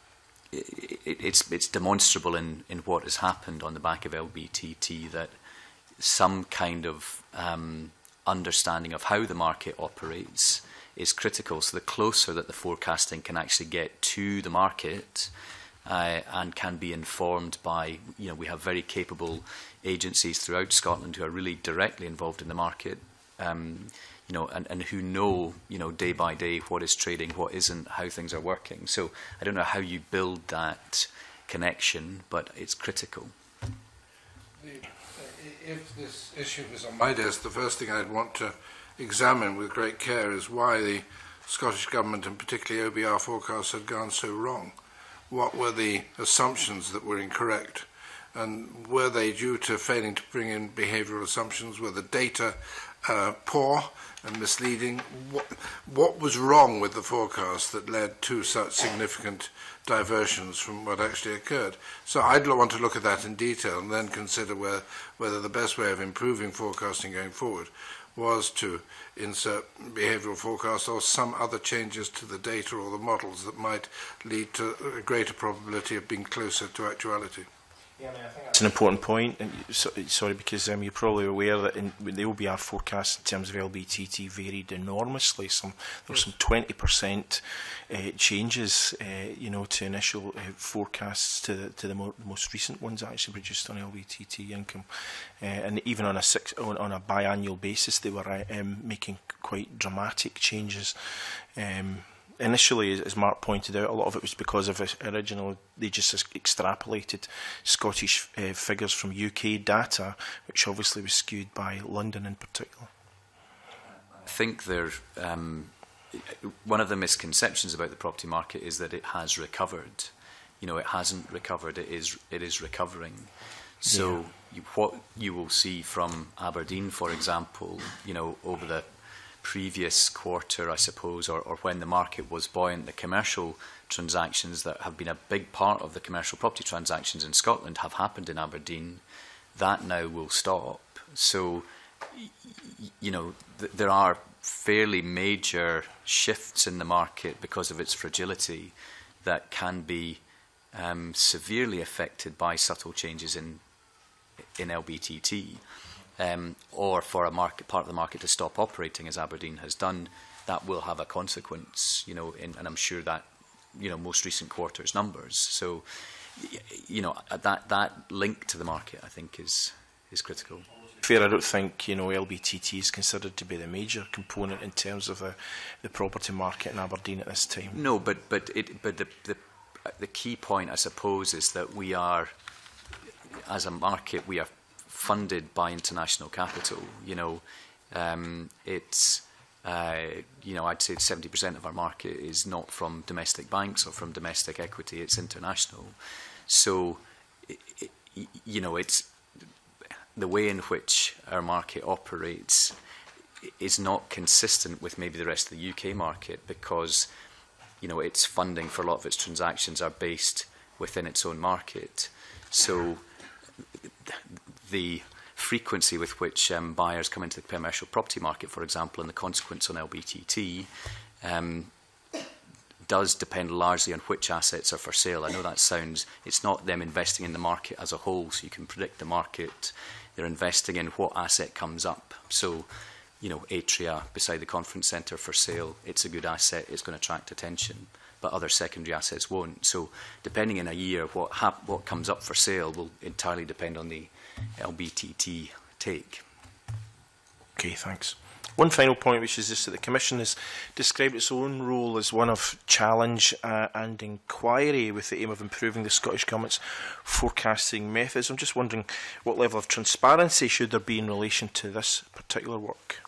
it, it's it's demonstrable in in what has happened on the back of L B T T that some kind of um, understanding of how the market operates is critical. So the closer that the forecasting can actually get to the market uh, and can be informed by, you know, we have very capable agencies throughout Scotland who are really directly involved in the market, um, you know, and, and who know, you know, day by day what is trading, what isn't, how things are working. So I don't know how you build that connection, but it's critical. The, if this issue was on my desk, the first thing I'd want to examine with great care is why the Scottish Government and particularly O B R forecasts had gone so wrong. What were the assumptions that were incorrect, and were they due to failing to bring in behavioural assumptions? Were the data uh, poor and misleading? What, what was wrong with the forecast that led to such significant diversions from what actually occurred? So I'd want to look at that in detail and then consider where, whether the best way of improving forecasting going forward was to insert behavioural forecasts or some other changes to the data or the models that might lead to a greater probability of being closer to actuality. Yeah, I mean, I think that's an important point. And so, sorry, because um, you're probably aware that in the O B R forecast in terms of L B T T varied enormously. Some there were some twenty percent uh, changes, uh, you know, to initial uh, forecasts to the, to the more, most recent ones actually produced on L B T T income, uh, and even on a six on, on a biannual basis, they were uh, um, making quite dramatic changes. Um, Initially, as Mark pointed out, a lot of it was because of original, they just extrapolated Scottish uh, figures from U K data, which obviously was skewed by London in particular. I think there, um, one of the misconceptions about the property market is that it has recovered. You know, it hasn't recovered, it is, it is recovering. So yeah. you, what you will see from Aberdeen, for example, you know, over the previous quarter, I suppose, or, or when the market was buoyant, the commercial transactions that have been a big part of the commercial property transactions in Scotland have happened in Aberdeen. That now will stop. So, you know, th there are fairly major shifts in the market because of its fragility that can be um, severely affected by subtle changes in, in L B T T. Um, or for a market, part of the market to stop operating, as Aberdeen has done, that will have a consequence, you know, in, and I'm sure that, you know, most recent quarter's numbers. So, you know, that that link to the market, I think, is is critical. Fair, I don't think, you know, L B T T is considered to be the major component in terms of the, the property market in Aberdeen at this time. No, but but it but the the the key point, I suppose, is that we are, as a market, we are funded by international capital. You know, um, it's, uh, you know, I'd say seventy percent of our market is not from domestic banks or from domestic equity, it's international. So, it, it, you know, it's the way in which our market operates is not consistent with maybe the rest of the U K market because, you know, its funding for a lot of its transactions are based within its own market. So, the frequency with which um, buyers come into the commercial property market, for example, and the consequence on L B T T um, does depend largely on which assets are for sale. I know that sounds, it's not them investing in the market as a whole, so you can predict the market. They're investing in what asset comes up. So, you know, Atria beside the conference centre for sale, it's a good asset, it's going to attract attention, but other secondary assets won't. So, depending in a year, what, hap what comes up for sale will entirely depend on the L B T T take. Okay, thanks. One final point, which is just that the Commission has described its own role as one of challenge uh, and inquiry with the aim of improving the Scottish Government's forecasting methods. I'm just wondering what level of transparency should there be in relation to this particular work?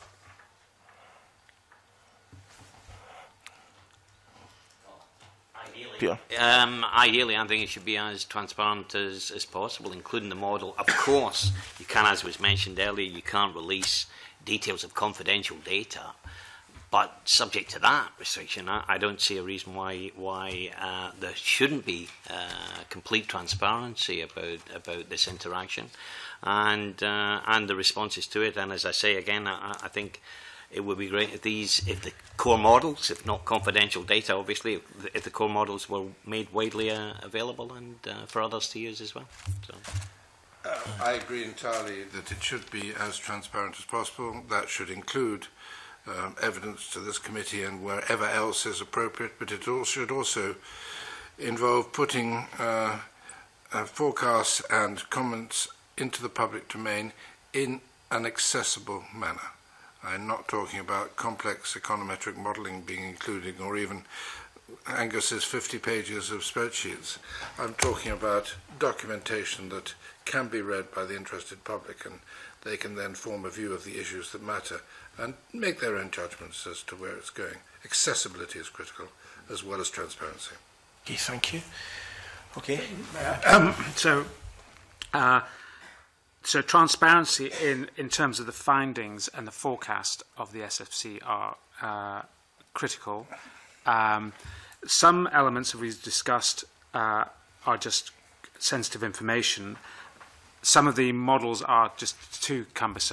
Peter. Um, ideally, I think it should be as transparent as, as possible, including the model. Of course, you can, as was mentioned earlier, you can't release details of confidential data, but subject to that restriction, I, I don't see a reason why why uh, there shouldn't be uh, complete transparency about about this interaction, and uh, and the responses to it. And as I say again, I, I think it would be great if these, if the core models, if not confidential data, obviously, if the, if the core models were made widely uh, available and uh, for others to use as well. So. Uh, I agree entirely that it should be as transparent as possible. That should include um, evidence to this committee and wherever else is appropriate, but it also should also involve putting uh, uh, forecasts and comments into the public domain in an accessible manner. I'm not talking about complex econometric modelling being included, or even Angus's fifty pages of spreadsheets. I'm talking about documentation that can be read by the interested public, and they can then form a view of the issues that matter and make their own judgments as to where it's going. Accessibility is critical, as well as transparency. Okay, thank you. Okay. Um, so, uh, so transparency in, in terms of the findings and the forecast of the S F C are uh, critical. Um, some elements that we've discussed uh, are just sensitive information. Some of the models are just too cumbersome.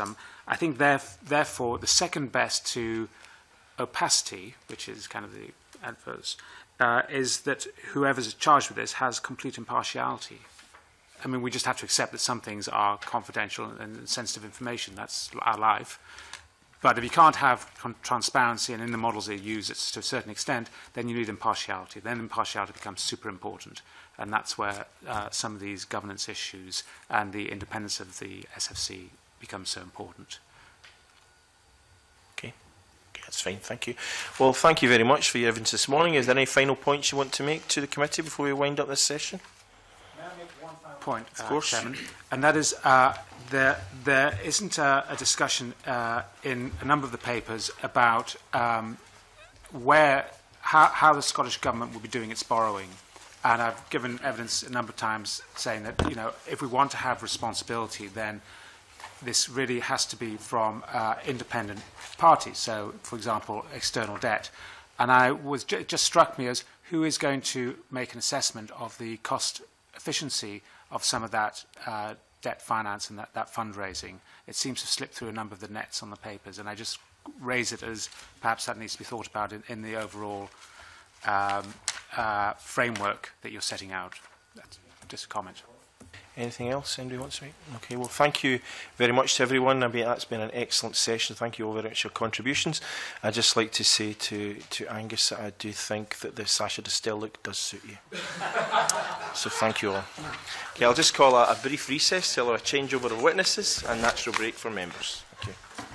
I think theref therefore the second best to opacity, which is kind of the adverse, uh, is that whoever's charged with this has complete impartiality. I mean, we just have to accept that some things are confidential and sensitive information. That's our life. But if you can't have transparency, and in the models they use it to a certain extent, then you need impartiality. Then impartiality becomes super important. And that's where uh, some of these governance issues and the independence of the S F C becomes so important. Okay. Okay, that's fine. Thank you. Well, thank you very much for your evidence this morning. Is there any final points you want to make to the committee before we wind up this session? May I make one final point, Of uh, course. Chairman? And that is, uh, there, there isn't a, a discussion uh, in a number of the papers about um, where, how, how the Scottish Government will be doing its borrowing. And I've given evidence a number of times saying that, you know, if we want to have responsibility, then this really has to be from uh, independent parties. So, for example, external debt. And I was ju just struck me as who is going to make an assessment of the cost efficiency of some of that uh, debt finance and that, that fundraising. It seems to slip through a number of the nets on the papers, and I just raise it as perhaps that needs to be thought about in, in the overall um, uh, framework that you're setting out. That's just a comment. Anything else anybody wants to make? Okay, well, thank you very much to everyone. I mean, that's been an excellent session. Thank you all very much for your contributions. I'd just like to say to, to Angus that I do think that the Sasha Distel look does suit you. So thank you all. Okay, I'll just call a, a brief recess till a changeover of witnesses and natural break for members. Thank you.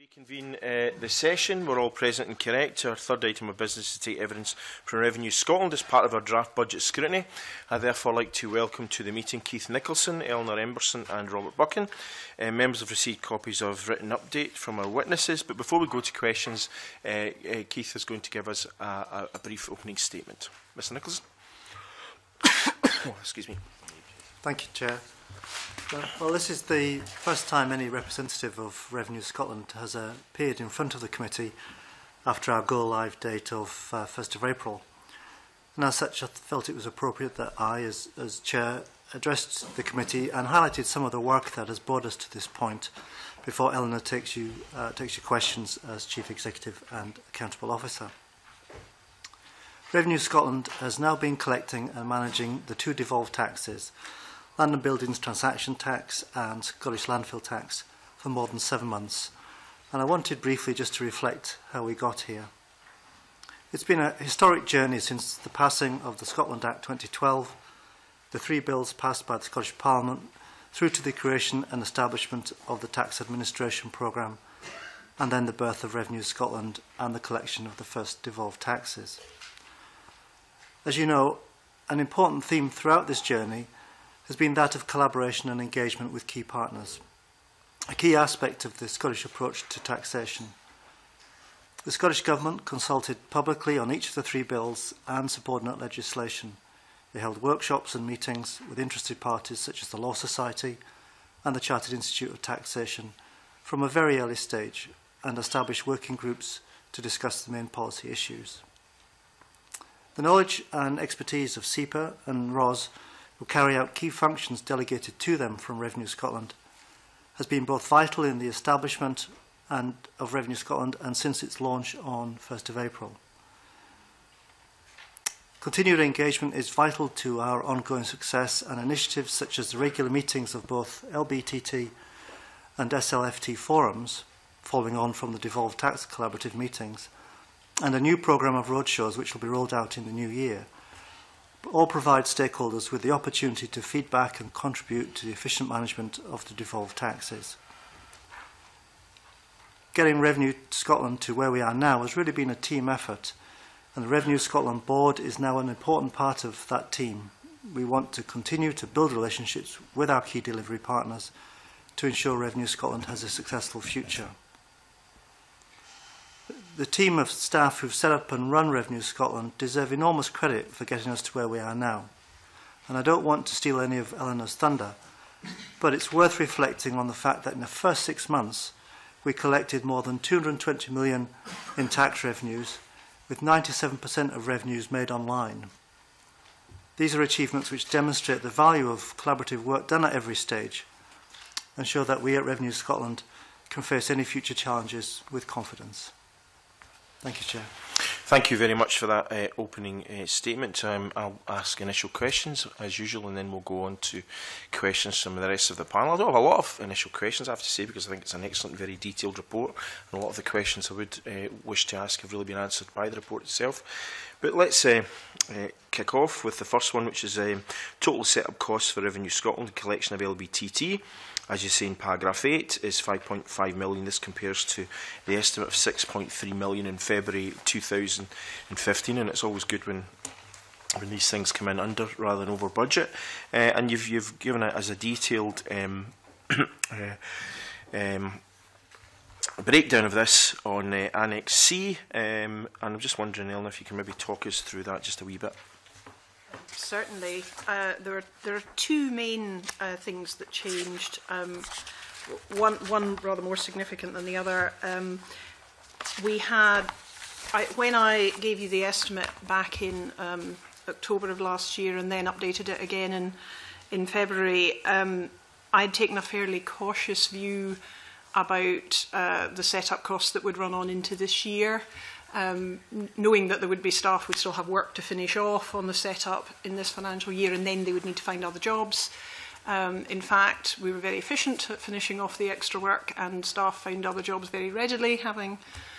Reconvene uh, the session. We're all present and correct. Our third item of business is to take evidence from Revenue Scotland as part of our draft budget scrutiny. I therefore like to welcome to the meeting Keith Nicholson, Eleanor Emberson and Robert Buchan. Uh, members have received copies of written update from our witnesses, but before we go to questions, uh, uh, Keith is going to give us a, a, a brief opening statement. Mister Nicholson. Oh, excuse me. Thank you, Chair. Well, this is the first time any representative of Revenue Scotland has uh, appeared in front of the committee after our go-live date of uh, first of April. And as such, I felt it was appropriate that I, as, as Chair, addressed the committee and highlighted some of the work that has brought us to this point before Eleanor takes you, uh, takes your questions as Chief Executive and Accountable Officer. Revenue Scotland has now been collecting and managing the two devolved taxes, Land and Buildings Transaction Tax and Scottish Landfill Tax, for more than seven months. And I wanted briefly just to reflect how we got here. It's been a historic journey since the passing of the Scotland Act twenty twelve, the three bills passed by the Scottish Parliament, through to the creation and establishment of the Tax Administration Programme, and then the birth of Revenue Scotland and the collection of the first devolved taxes. As you know, an important theme throughout this journey has been that of collaboration and engagement with key partners, a key aspect of the Scottish approach to taxation. The Scottish Government consulted publicly on each of the three bills and subordinate legislation. They held workshops and meetings with interested parties such as the Law Society and the Chartered Institute of Taxation from a very early stage and established working groups to discuss the main policy issues. The knowledge and expertise of S E P A and R O S, who carry out key functions delegated to them from Revenue Scotland, has been both vital in the establishment and of Revenue Scotland and since its launch on first of April. Continued engagement is vital to our ongoing success, and initiatives such as the regular meetings of both L B T T and S L F T forums, following on from the devolved tax collaborative meetings, and a new programme of roadshows which will be rolled out in the new year, all provide stakeholders with the opportunity to feedback and contribute to the efficient management of the devolved taxes. Getting Revenue Scotland to where we are now has really been a team effort, and the Revenue Scotland board is now an important part of that team. We want to continue to build relationships with our key delivery partners to ensure Revenue Scotland has a successful future. The team of staff who've set up and run Revenue Scotland deserve enormous credit for getting us to where we are now. And I don't want to steal any of Eleanor's thunder, but it's worth reflecting on the fact that in the first six months, we collected more than two hundred and twenty million in tax revenues, with ninety-seven percent of revenues made online. These are achievements which demonstrate the value of collaborative work done at every stage and show that we at Revenue Scotland can face any future challenges with confidence. Thank you, Chair. Thank you very much for that uh, opening uh, statement. Um, I'll ask initial questions as usual, and then we'll go on to questions from the rest of the panel. I don't have a lot of initial questions, I have to say, because I think it's an excellent, very detailed report, and a lot of the questions I would uh, wish to ask have really been answered by the report itself. But let's uh, uh, kick off with the first one, which is um, total set-up costs for Revenue Scotland, collection of L B T T. As you say in paragraph eight, is five point five million. This compares to the estimate of six point three million in February two thousand fifteen, and it's always good when when these things come in under rather than over budget. Uh, and you've you've given it as a detailed um, uh, um, breakdown of this on uh, Annex C, um, and I'm just wondering, Eleanor, if you can maybe talk us through that just a wee bit. Certainly. Uh, there, are, there are two main uh, things that changed, um, one, one rather more significant than the other. Um, we had, I, when I gave you the estimate back in um, October of last year and then updated it again in, in February, um, I'd taken a fairly cautious view about uh, the set-up costs that would run on into this year. Um, knowing that there would be staff who would still have work to finish off on the setup in this financial year, and then they would need to find other jobs. Um, in fact, we were very efficient at finishing off the extra work, and staff found other jobs very readily, having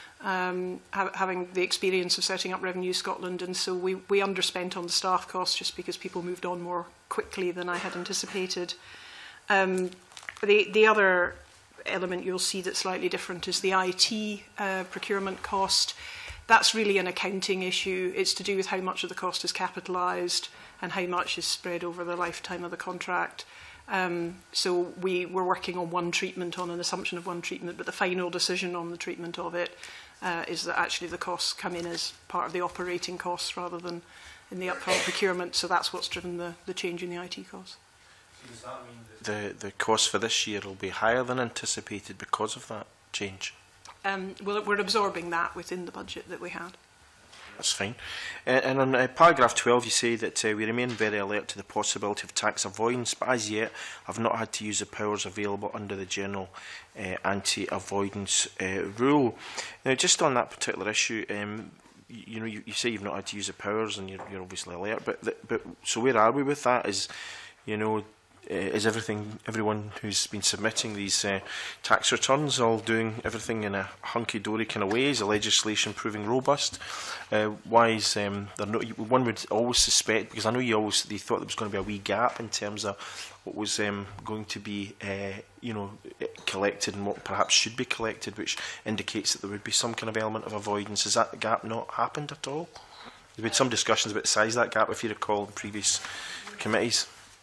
um, ha having the experience of setting up Revenue Scotland, and so we, we underspent on the staff costs just because people moved on more quickly than I had anticipated. Um, the, the other element you'll see that's slightly different is the I T uh, procurement cost. That's really an accounting issue. It's to do with how much of the cost is capitalised and how much is spread over the lifetime of the contract. Um, so we were working on one treatment, on an assumption of one treatment, but the final decision on the treatment of it uh, is that actually the costs come in as part of the operating costs rather than in the upfront procurement. So that's what's driven the, the change in the I T costs. Does that mean that the, the cost for this year will be higher than anticipated because of that change? Um, well, we're absorbing that within the budget that we had. That's fine. Uh, and on uh, paragraph twelve, you say that uh, we remain very alert to the possibility of tax avoidance, but as yet have not had to use the powers available under the general uh, anti-avoidance uh, rule. Now, just on that particular issue, um, you, you know, you, you say you've not had to use the powers, and you're, you're obviously alert. But, the, but so where are we with that? Is, you know, Uh, is everything, everyone who's been submitting these uh, tax returns all doing everything in a hunky-dory kind of way? Is the legislation proving robust? Uh, why is um, there no? One would always suspect, because I know you always they thought there was going to be a wee gap in terms of what was um, going to be, uh, you know, collected and what perhaps should be collected, which indicates that there would be some kind of element of avoidance. Has that gap not happened at all? There have been some discussions about the size of that gap, if you recall, in previous committees.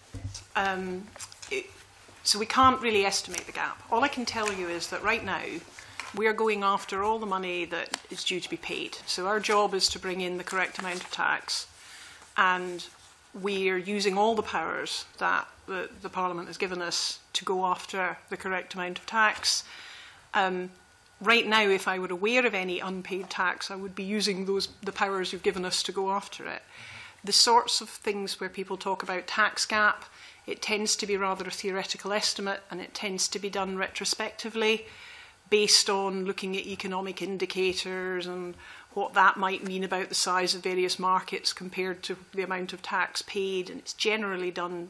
Um, it, so we can't really estimate the gap. All I can tell you is that right now we are going after all the money that is due to be paid. So our job is to bring in the correct amount of tax, and we are using all the powers that the, the Parliament has given us to go after the correct amount of tax. Um, right now, if I were aware of any unpaid tax, I would be using those the powers you've given us to go after it. The sorts of things where people talk about tax gap, it tends to be rather a theoretical estimate, and it tends to be done retrospectively based on looking at economic indicators and what that might mean about the size of various markets compared to the amount of tax paid. And it's generally done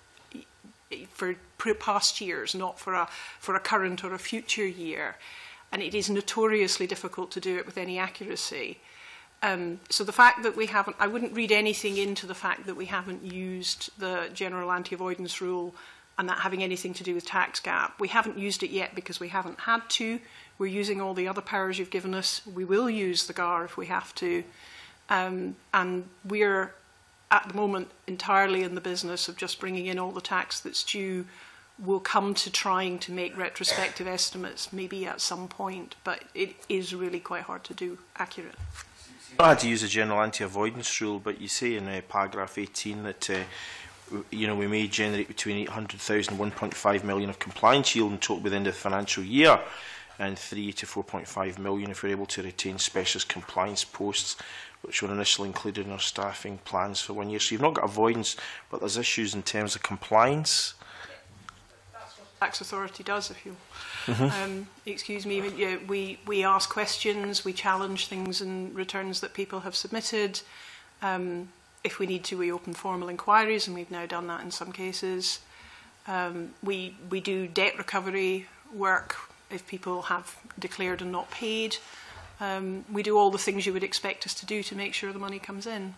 for past years, not for a, for a current or a future year. And it is notoriously difficult to do it with any accuracy. Um, so the fact that we haven't, I wouldn't read anything into the fact that we haven't used the general anti-avoidance rule and that having anything to do with tax gap. We haven't used it yet because we haven't had to. We're using all the other powers you've given us. We will use the G A R if we have to. Um, and we're, at the moment, entirely in the business of just bringing in all the tax that's due. We'll come to trying to make retrospective estimates maybe at some point, but it is really quite hard to do accurate. I had to use the general anti-avoidance rule, but you say in uh, paragraph eighteen that uh, you know, we may generate between eight hundred thousand and one point five million of compliance yield in total by the end of the financial year, and three to four point five million if we're able to retain specialist compliance posts, which were initially included in our staffing plans for one year. So you've not got avoidance, but there's issues in terms of compliance. That's what the tax authority does, if you Mm-hmm. um, excuse me, yeah, we, we ask questions, we challenge things in returns that people have submitted. Um, if we need to, we open formal inquiries, and we've now done that in some cases. Um, we, we do debt recovery work if people have declared and not paid. Um, we do all the things you would expect us to do to make sure the money comes in.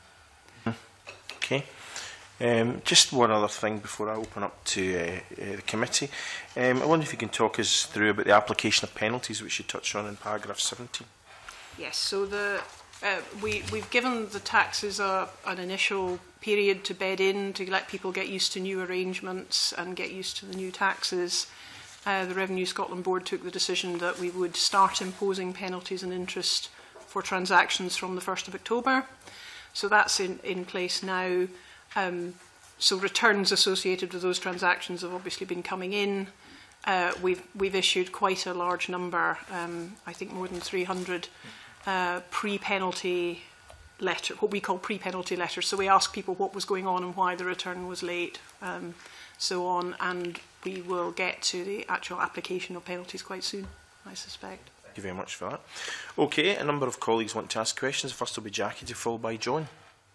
Okay. Um, just one other thing before I open up to uh, uh, the committee. Um, I wonder if you can talk us through about the application of penalties, which you touched on in paragraph seventeen. Yes, so the, uh, we, we've given the taxes a, an initial period to bed in, to let people get used to new arrangements and get used to the new taxes. Uh, the Revenue Scotland Board took the decision that we would start imposing penalties and interest for transactions from the first of October. So that's in, in place now. Um, so returns associated with those transactions have obviously been coming in. Uh, we've, we've issued quite a large number, um, I think more than three hundred uh, pre-penalty letter, what we call pre-penalty letters. So we ask people what was going on and why the return was late, um, so on, and we will get to the actual application of penalties quite soon, I suspect. Thank you very much for that. Okay, a number of colleagues want to ask questions. First will be Jackie, to followed by John.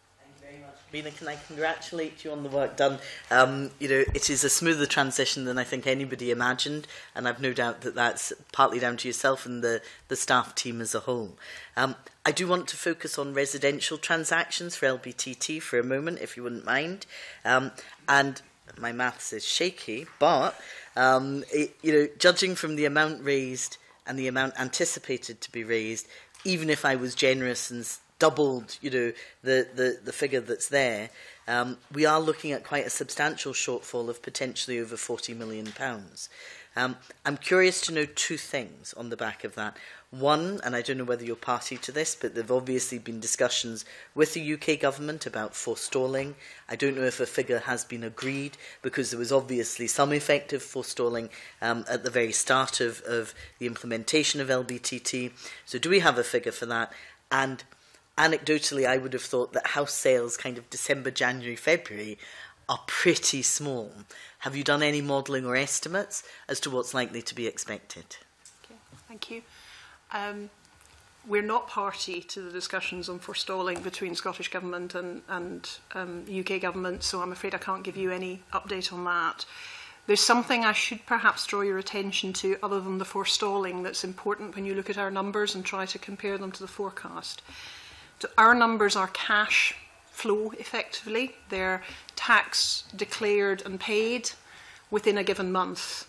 Rena, can I congratulate you on the work done? Um, you know, it is a smoother transition than I think anybody imagined, and I've no doubt that that's partly down to yourself and the, the staff team as a whole. Um, I do want to focus on residential transactions for L B T T for a moment, if you wouldn't mind. Um, and my maths is shaky, but Um, it, you know, judging from the amount raised and the amount anticipated to be raised, even if I was generous and doubled, you know, the, the, the figure that's there, um, we are looking at quite a substantial shortfall of potentially over forty million pounds. Um, I'm curious to know two things on the back of that. One, and I don't know whether you're party to this, but there have obviously been discussions with the U K government about forestalling. I don't know if a figure has been agreed, because there was obviously some effective forestalling um, at the very start of, of the implementation of L B T T. So do we have a figure for that? And anecdotally, I would have thought that house sales kind of December, January, February are pretty small. Have you done any modelling or estimates as to what's likely to be expected? Okay, thank you. Um, we're not party to the discussions on forestalling between Scottish Government and, and um, U K Government, so I'm afraid I can't give you any update on that. There's something I should perhaps draw your attention to other than the forestalling that's important when you look at our numbers and try to compare them to the forecast. So our numbers are cash flow, effectively. They're tax declared and paid within a given month.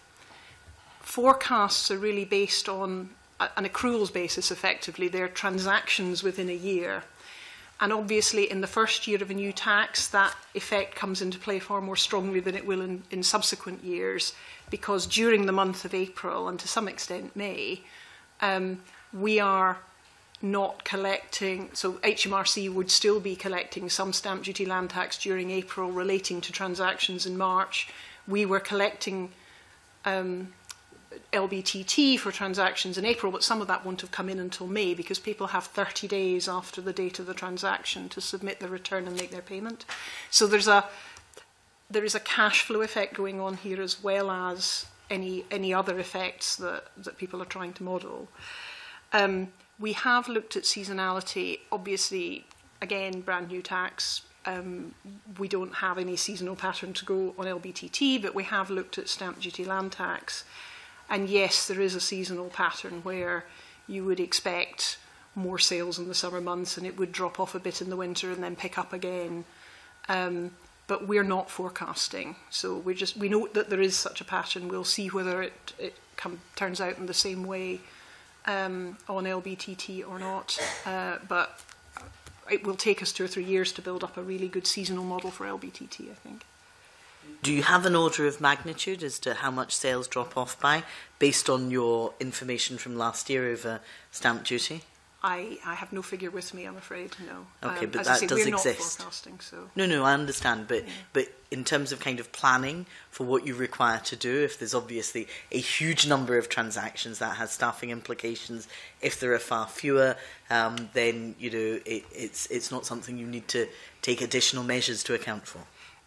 Forecasts are really based on an accruals basis, effectively. They're transactions within a year. And obviously, in the first year of a new tax, that effect comes into play far more strongly than it will in, in subsequent years, because during the month of April, and to some extent May, um, we are not collecting, so H M R C would still be collecting some stamp duty land tax during April relating to transactions in March. We were collecting um, L B T T for transactions in April, but some of that won't have come in until May, because people have thirty days after the date of the transaction to submit the return and make their payment. So there's a, there is a cash flow effect going on here, as well as any, any other effects that, that people are trying to model. Um, We have looked at seasonality. Obviously, again, brand new tax. Um, we don't have any seasonal pattern to go on L B T T, but we have looked at stamp duty land tax. And yes, there is a seasonal pattern where you would expect more sales in the summer months and it would drop off a bit in the winter and then pick up again. Um, but we're not forecasting. So we just we know that there is such a pattern. We'll see whether it, it come, turns out in the same way Um, on L B T T or not, uh, but it will take us two or three years to build up a really good seasonal model for L B T T, I think. Do you have an order of magnitude as to how much sales drop off by, based on your information from last year over stamp duty? I, I have no figure with me, I'm afraid, no. Okay, um, but as that I say, does we're exist. Not forecasting, so. No, no, I understand, but yeah. but in terms of kind of planning for what you require to do, if there's obviously a huge number of transactions, that has staffing implications. If there are far fewer, um, then you know it, it's it's not something you need to take additional measures to account for.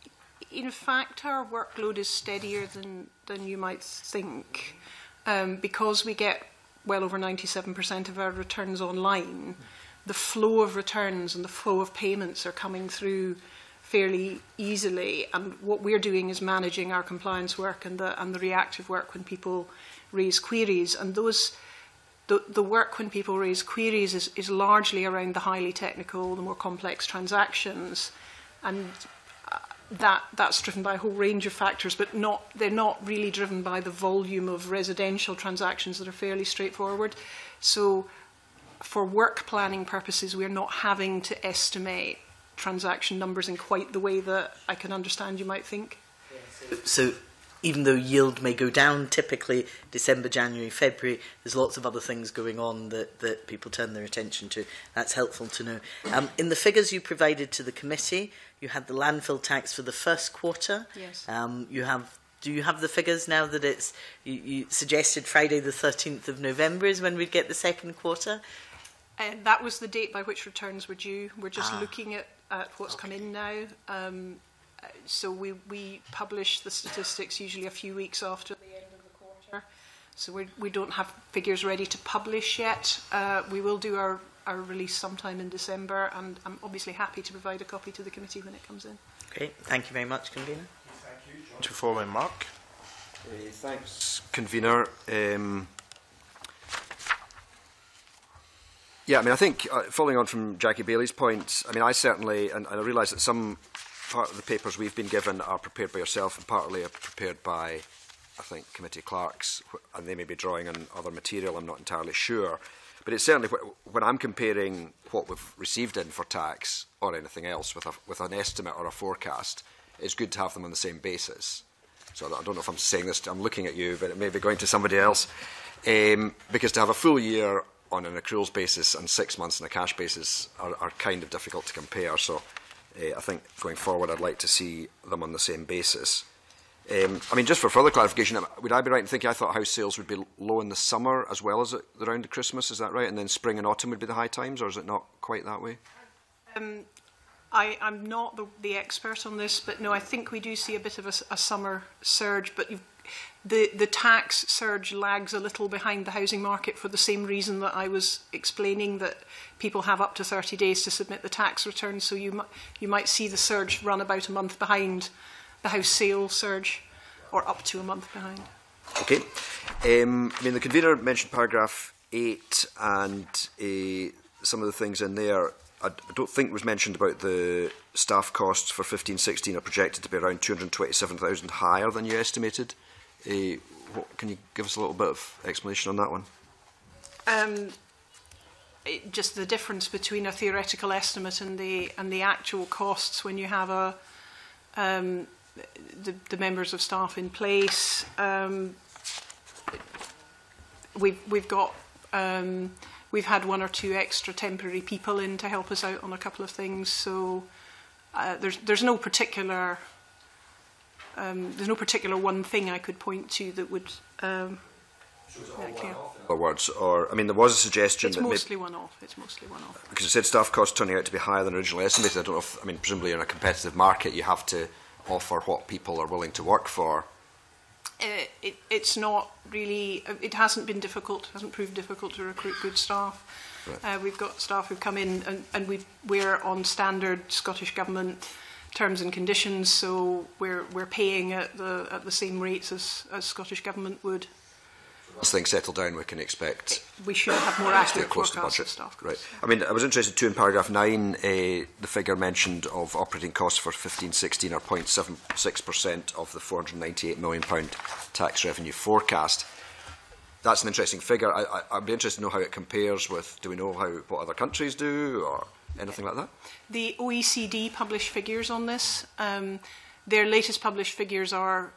In fact, our workload is steadier than than you might think, um, because we get well over ninety-seven percent of our returns online. The flow of returns and the flow of payments are coming through fairly easily, and what we're doing is managing our compliance work and the and the reactive work when people raise queries. And those the the work when people raise queries is, is largely around the highly technical, the more complex transactions, and that that's driven by a whole range of factors, but not they're not really driven by the volume of residential transactions that are fairly straightforward. So for work planning purposes, we're not having to estimate transaction numbers in quite the way that I can understand you might think. So even though yield may go down typically December, January, February, there's lots of other things going on that, that people turn their attention to. That's helpful to know. Um, in the figures you provided to the committee, you had the landfill tax for the first quarter. Yes. Um, you have. Do you have the figures now that it's, you, you suggested Friday the thirteenth of November is when we'd get the second quarter? And that was the date by which returns were due. We're just Ah. looking at, at what's come in now. Um, so we, we publish the statistics usually a few weeks after the end of the quarter. So we we don't have figures ready to publish yet. Uh, we will do our, our release sometime in December, and I'm obviously happy to provide a copy to the committee when it comes in. Great. Thank you very much, Convener. Thank you, John. To follow in, Mark. Uh, thanks, Convener. Um, yeah, I mean, I think, uh, following on from Jackie Bailey's points, I mean, I certainly, and, and I realise that some part of the papers we've been given are prepared by yourself and partly are prepared by I think, committee clerks, and they may be drawing on other material, I'm not entirely sure. But it's certainly, when I'm comparing what we've received in for tax or anything else with, a, with an estimate or a forecast, it's good to have them on the same basis. So I don't know if I'm saying this, to, I'm looking at you, but it may be going to somebody else. Um, because to have a full year on an accruals basis and six months on a cash basis are, are kind of difficult to compare. So uh, I think going forward, I'd like to see them on the same basis. Um, I mean, just for further clarification, would I be right in thinking I thought house sales would be low in the summer as well as at the round of Christmas? Is that right? And then spring and autumn would be the high times, or is it not quite that way? Um, I, I'm not the, the expert on this, but no, I think we do see a bit of a, a summer surge, but you've, the, the tax surge lags a little behind the housing market for the same reason that I was explaining, that people have up to thirty days to submit the tax return, so you, you might see the surge run about a month behind the house sale surge, or up to a month behind. Okay. Um, I mean, the convener mentioned paragraph eight and uh, some of the things in there. I, I don't think was mentioned about the staff costs for fifteen sixteen are projected to be around two hundred twenty-seven thousand higher than you estimated. Uh, what, can you give us a little bit of explanation on that one? Um, it, just the difference between a theoretical estimate and the and the actual costs when you have a um, the, the members of staff in place. Um, we've we've got um, we've had one or two extra temporary people in to help us out on a couple of things. So uh, there's there's no particular um, there's no particular one thing I could point to that would. Um, so it's all one-off, in other words, or I mean, there was a suggestion. It's that mostly one-off. It's mostly one-off. Because it said staff costs turning out to be higher than originally estimated. I don't know if, I mean, presumably in a competitive market, you have to offer what people are willing to work for. Uh, it, it's not really, it hasn't been difficult, hasn't proved difficult to recruit good staff. Right. Uh, we've got staff who've come in and, and we've, we're on standard Scottish Government terms and conditions, so we're, we're paying at the, at the same rates as, as Scottish Government would. As things settle down, we can expect we should have more accurate forecasts of staff costs. Right. I mean, I was interested too in paragraph nine. Uh, the figure mentioned of operating costs for fifteen sixteen are zero point seven six percent of the four hundred ninety-eight million pound tax revenue forecast. That's an interesting figure. I, I, I'd be interested to know how it compares with. Do we know how what other countries do or anything like that? The O E C D publish figures on this. Um, their latest published figures are.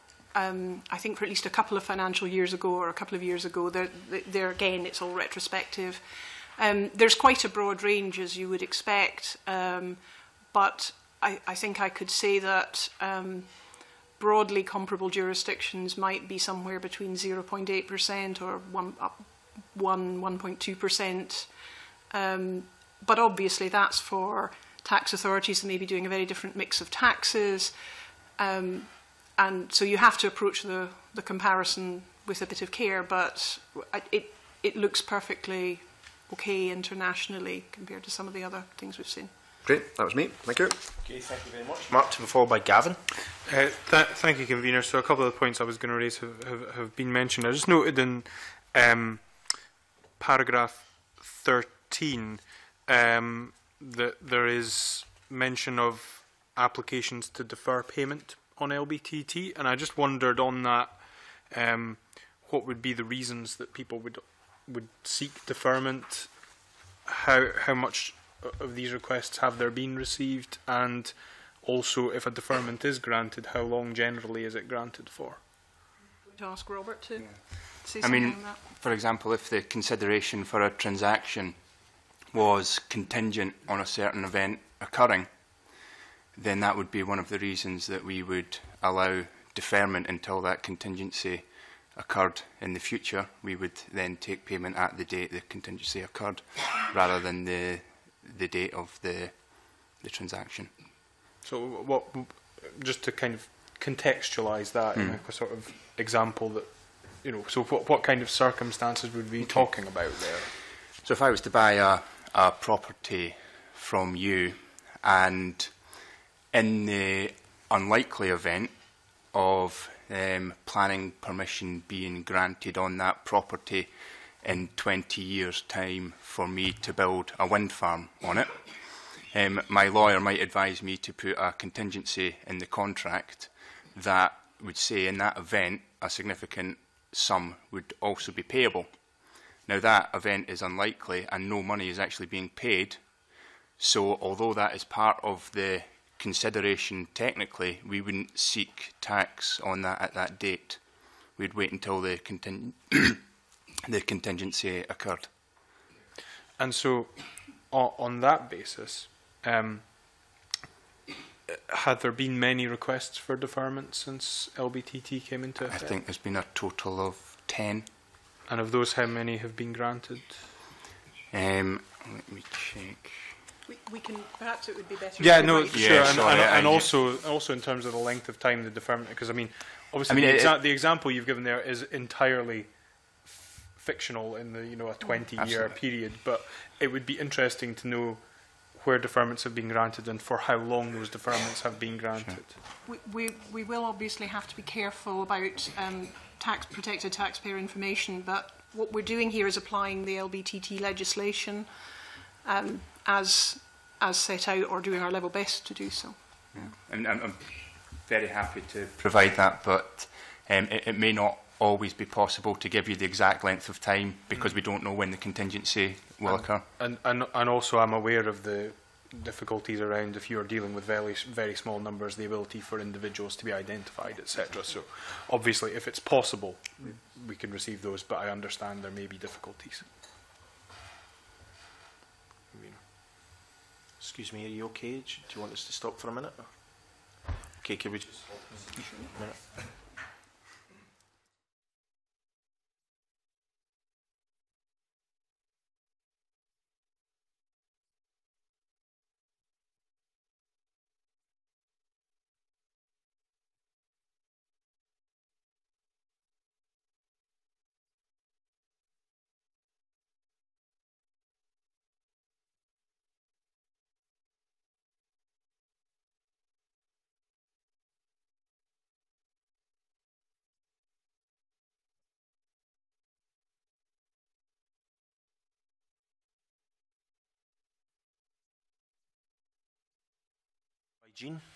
Um, I think for at least a couple of financial years ago or a couple of years ago, they're, they're again, it's all retrospective. Um, there's quite a broad range, as you would expect, um, but I, I think I could say that um, broadly comparable jurisdictions might be somewhere between zero point eight percent or one, up one, one point two percent. Um, but obviously that's for tax authorities that may be doing a very different mix of taxes. Um, And so you have to approach the, the comparison with a bit of care, but it, it looks perfectly okay internationally compared to some of the other things we've seen. Great, that was me. Thank you. Okay, thank you very much. Mark, to be followed by Gavin. Uh, th thank you, Convener. So a couple of the points I was going to raise have, have, have been mentioned. I just noted in um, paragraph thirteen um, that there is mention of applications to defer payment on L B T T, and I just wondered on that um, what would be the reasons that people would would seek deferment, how how much of these requests have there been received, and also if a deferment is granted, how long generally is it granted for? To ask Robert to yeah. say I something mean, on that. For example, if the consideration for a transaction was contingent on a certain event occurring, then that would be one of the reasons that we would allow deferment until that contingency occurred in the future. We would then take payment at the date the contingency occurred, rather than the the date of the the transaction. So, what, just to kind of contextualise that mm. in a sort of example that, you know, so what what kind of circumstances would we be talking about there? So, if I was to buy a a property from you, and in the unlikely event of um, planning permission being granted on that property in twenty years' time for me to build a wind farm on it, um, my lawyer might advise me to put a contingency in the contract that would say in that event a significant sum would also be payable. Now that event is unlikely and no money is actually being paid, so although that is part of the consideration technically, we wouldn't seek tax on that at that date. We'd wait until the, conting the contingency occurred. And so, on, on that basis, um, had there been many requests for deferment since L B T T came into effect? I think there's been a total of ten. And of those, how many have been granted? Um, let me check. We, we can, perhaps it would be better. Yeah, no, Yeah, sure, and, sorry, and, and I- also, also in terms of the length of time the deferment, because I mean, obviously, I mean, the, it- exa the example you've given there is entirely f fictional in the you know a twenty-year Absolutely. period, but it would be interesting to know where deferments have been granted and for how long those deferments have been granted. We, we, we will obviously have to be careful about um, tax protected taxpayer information, but what we're doing here is applying the L B T T legislation um, as as set out, or doing our level best to do so. Yeah. And I'm, I'm very happy to provide that, but um, it, it may not always be possible to give you the exact length of time because mm. we don't know when the contingency will and, occur. And, and, and also I'm aware of the difficulties around, if you're dealing with very, very small numbers, the ability for individuals to be identified, et cetera. So obviously if it's possible, we, we can receive those, but I understand there may be difficulties. Excuse me, are you okay? Do you want us to stop for a minute? Okay, can we just a minute? Jean? Um,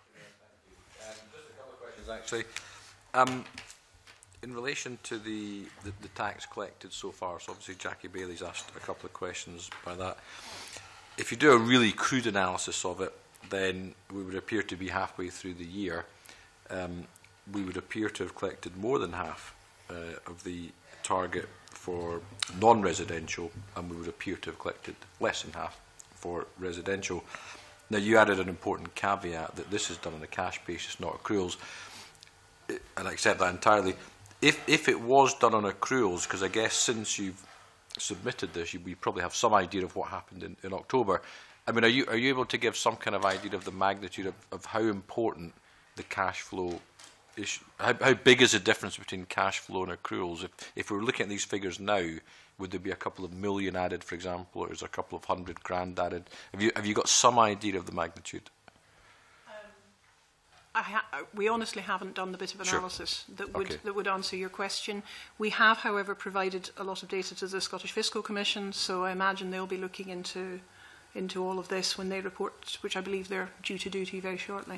just a couple of questions, actually. Um, in relation to the, the, the tax collected so far, so obviously Jackie Bailey's asked a couple of questions by that. If you do a really crude analysis of it, then we would appear to be halfway through the year. Um, we would appear to have collected more than half uh, of the target for non-residential, and we would appear to have collected less than half for residential. Now, you added an important caveat that this is done on a cash basis, not accruals, and I accept that entirely. If, if it was done on accruals, because I guess since you've submitted this, you, we probably have some idea of what happened in, in October. I mean, are you, are you able to give some kind of idea of the magnitude of, of how important the cash flow is? How, how big is the difference between cash flow and accruals? If, if we're looking at these figures now, would there be a couple of million added, for example, or is there a couple of hundred grand added? Have you, have you got some idea of the magnitude? Um, I ha we honestly haven't done the bit of analysis sure. that would okay. that would answer your question. We have, however, provided a lot of data to the Scottish Fiscal Commission, so I imagine they'll be looking into into all of this when they report, which I believe they're due to do to you very shortly.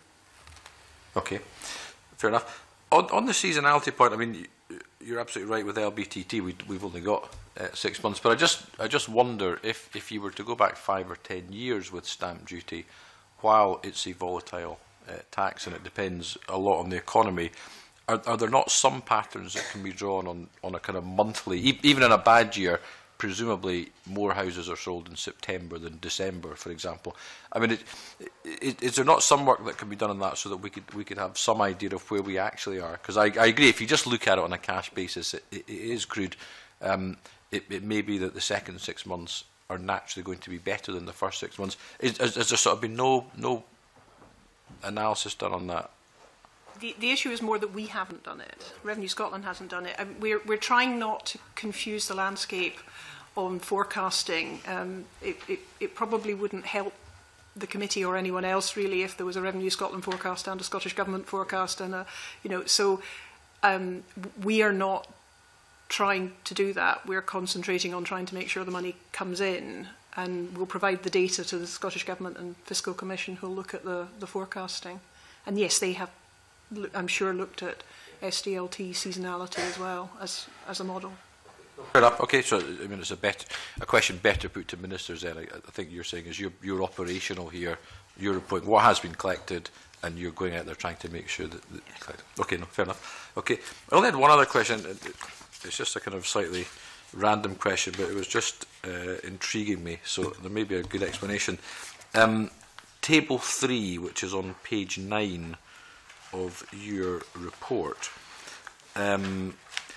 Okay, fair enough. On, on the seasonality point, I mean, you're absolutely right with L B T T. We, we've only got uh, six months, but I just I just wonder if if you were to go back five or ten years with stamp duty, while it's a volatile uh, tax and it depends a lot on the economy, are, are there not some patterns that can be drawn on on a kind of monthly, e even in a bad year? Presumably, more houses are sold in September than December, for example. I mean, it, it, is there not some work that can be done on that so that we could we could have some idea of where we actually are? Because I, I agree, if you just look at it on a cash basis, it, it, it is crude. Um, it, it may be that the second six months are naturally going to be better than the first six months. Is, has, has there sort of been no no analysis done on that? The, the issue is more that we haven't done it. Revenue Scotland hasn't done it. Um, we're, we're trying not to confuse the landscape on forecasting. Um, it, it, it probably wouldn't help the committee or anyone else really if there was a Revenue Scotland forecast and a Scottish Government forecast, and a, you know. So um, we are not trying to do that. We're concentrating on trying to make sure the money comes in, and we'll provide the data to the Scottish Government and Fiscal Commission who'll look at the, the forecasting. And yes, they have I'm sure, looked at S D L T seasonality as well as, as a model. Fair enough. Okay, so I mean, it's a, bet a question better put to ministers then. I, I think you're saying is you're, you're operational here, you're reporting what has been collected, and you're going out there trying to make sure that, that yes. collected. Okay, no, fair enough. Okay, I only had one other question. It's just a kind of slightly random question, but it was just uh, intriguing me, so there may be a good explanation. Um, table three, which is on page nine of your report, um,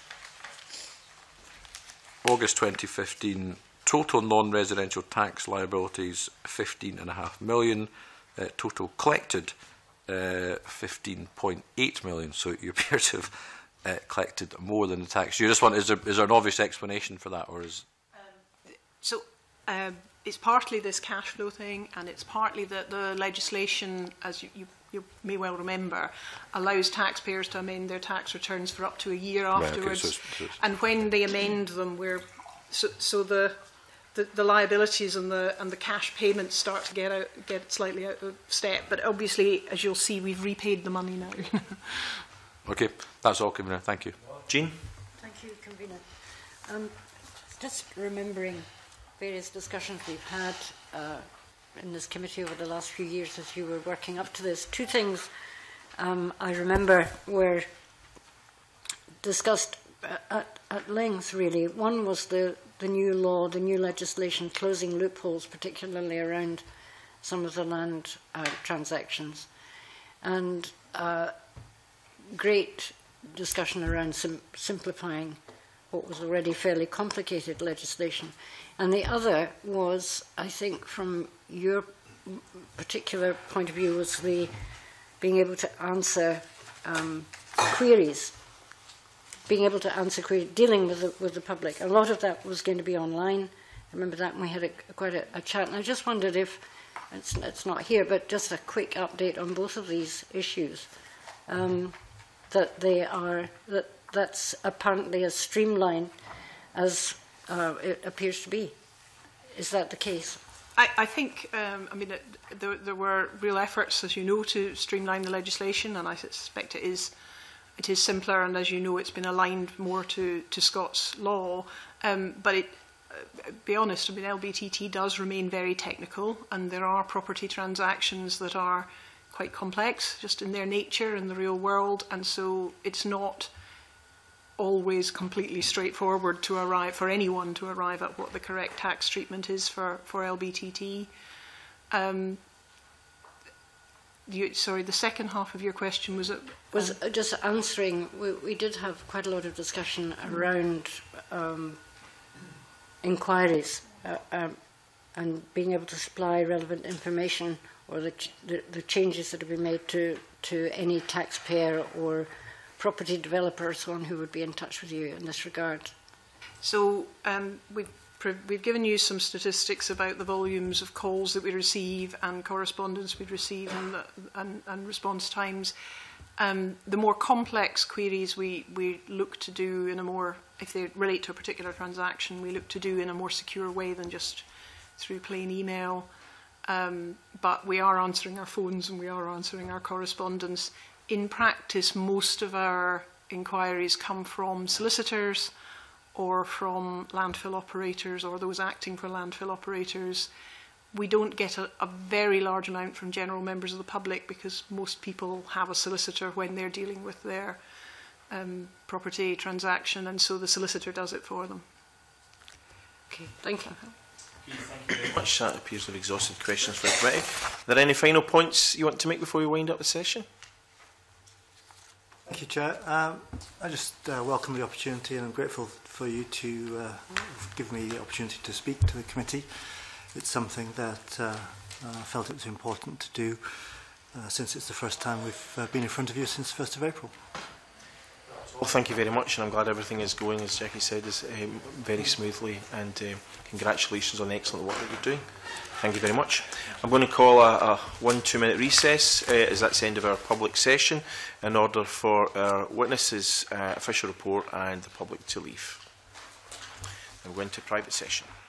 August twenty fifteen, total non-residential tax liabilities fifteen point five million, uh, total collected uh, fifteen point eight million, so you appear to have uh, collected more than the tax. You just want, is there, is there an obvious explanation for that, or is? Um, so um, it's partly this cash flow thing, and it's partly that the legislation, as you, you, you may well remember, allows taxpayers to amend their tax returns for up to a year afterwards. Right, okay, so it's, so it's, and when they amend them, we're so, so the, the the liabilities and the and the cash payments start to get out get slightly out of step. But obviously, as you'll see, we've repaid the money now. Okay, that's all, Convener. Thank you. Jean? Thank you, Convener. Um, just remembering various discussions we've had uh, in this committee over the last few years as you were working up to this. Two things um, I remember were discussed at, at length, really. One was the, the new law, the new legislation closing loopholes, particularly around some of the land uh, transactions. And uh, great discussion around sim simplifying what was already fairly complicated legislation. And the other was, I think, from your particular point of view, was the being able to answer um, queries, being able to answer queries, dealing with the, with the public. A lot of that was going to be online. I remember that when we had a, quite a, a chat. And I just wondered if, it's, it's not here, but just a quick update on both of these issues. Um, that they are, that that's apparently as streamlined as uh, it appears to be. Is that the case? I, I think, um, I mean, it, there, there were real efforts, as you know, to streamline the legislation, and I suspect it is, it is simpler, and as you know, it's been aligned more to, to Scots law. Um, but it, uh, be honest, I mean, L B T T does remain very technical, and there are property transactions that are quite complex, just in their nature in the real world, and so it's not always completely straightforward to arrive for anyone to arrive at what the correct tax treatment is for for L B T T. Um, you, sorry, the second half of your question was it? Um, was just answering. We, we did have quite a lot of discussion around um, inquiries uh, um, and being able to supply relevant information, or the, ch the, the changes that have been made to, to any taxpayer or property developer or so on who would be in touch with you in this regard. So um, we've, we've given you some statistics about the volumes of calls that we receive and correspondence we receive and, the, and, and response times. Um, the more complex queries we, we look to do in a more, if they relate to a particular transaction, we look to do in a more secure way than just through plain email. Um, but we are answering our phones and we are answering our correspondence. In practice, most of our inquiries come from solicitors or from landfill operators or those acting for landfill operators. We don't get a, a very large amount from general members of the public because most people have a solicitor when they're dealing with their um, property transaction, and so the solicitor does it for them. Okay, thank you. Thank you very much. That appears to have exhausted questions for the committee. Are there any final points you want to make before we wind up the session? Thank you, Chair. Um, I just uh, welcome the opportunity, and I'm grateful for you to uh, give me the opportunity to speak to the committee. It's something that uh, I felt it was important to do uh, since it's the first time we've uh, been in front of you since the first of April. Well, thank you very much, and I'm glad everything is going, as Jackie said, is um, very smoothly, and um, congratulations on the excellent work that you're doing. Thank you very much. I'm going to call a, a one two minute recess uh, as that's the end of our public session in order for our witnesses' uh, official report and the public to leave. I'm going to private session.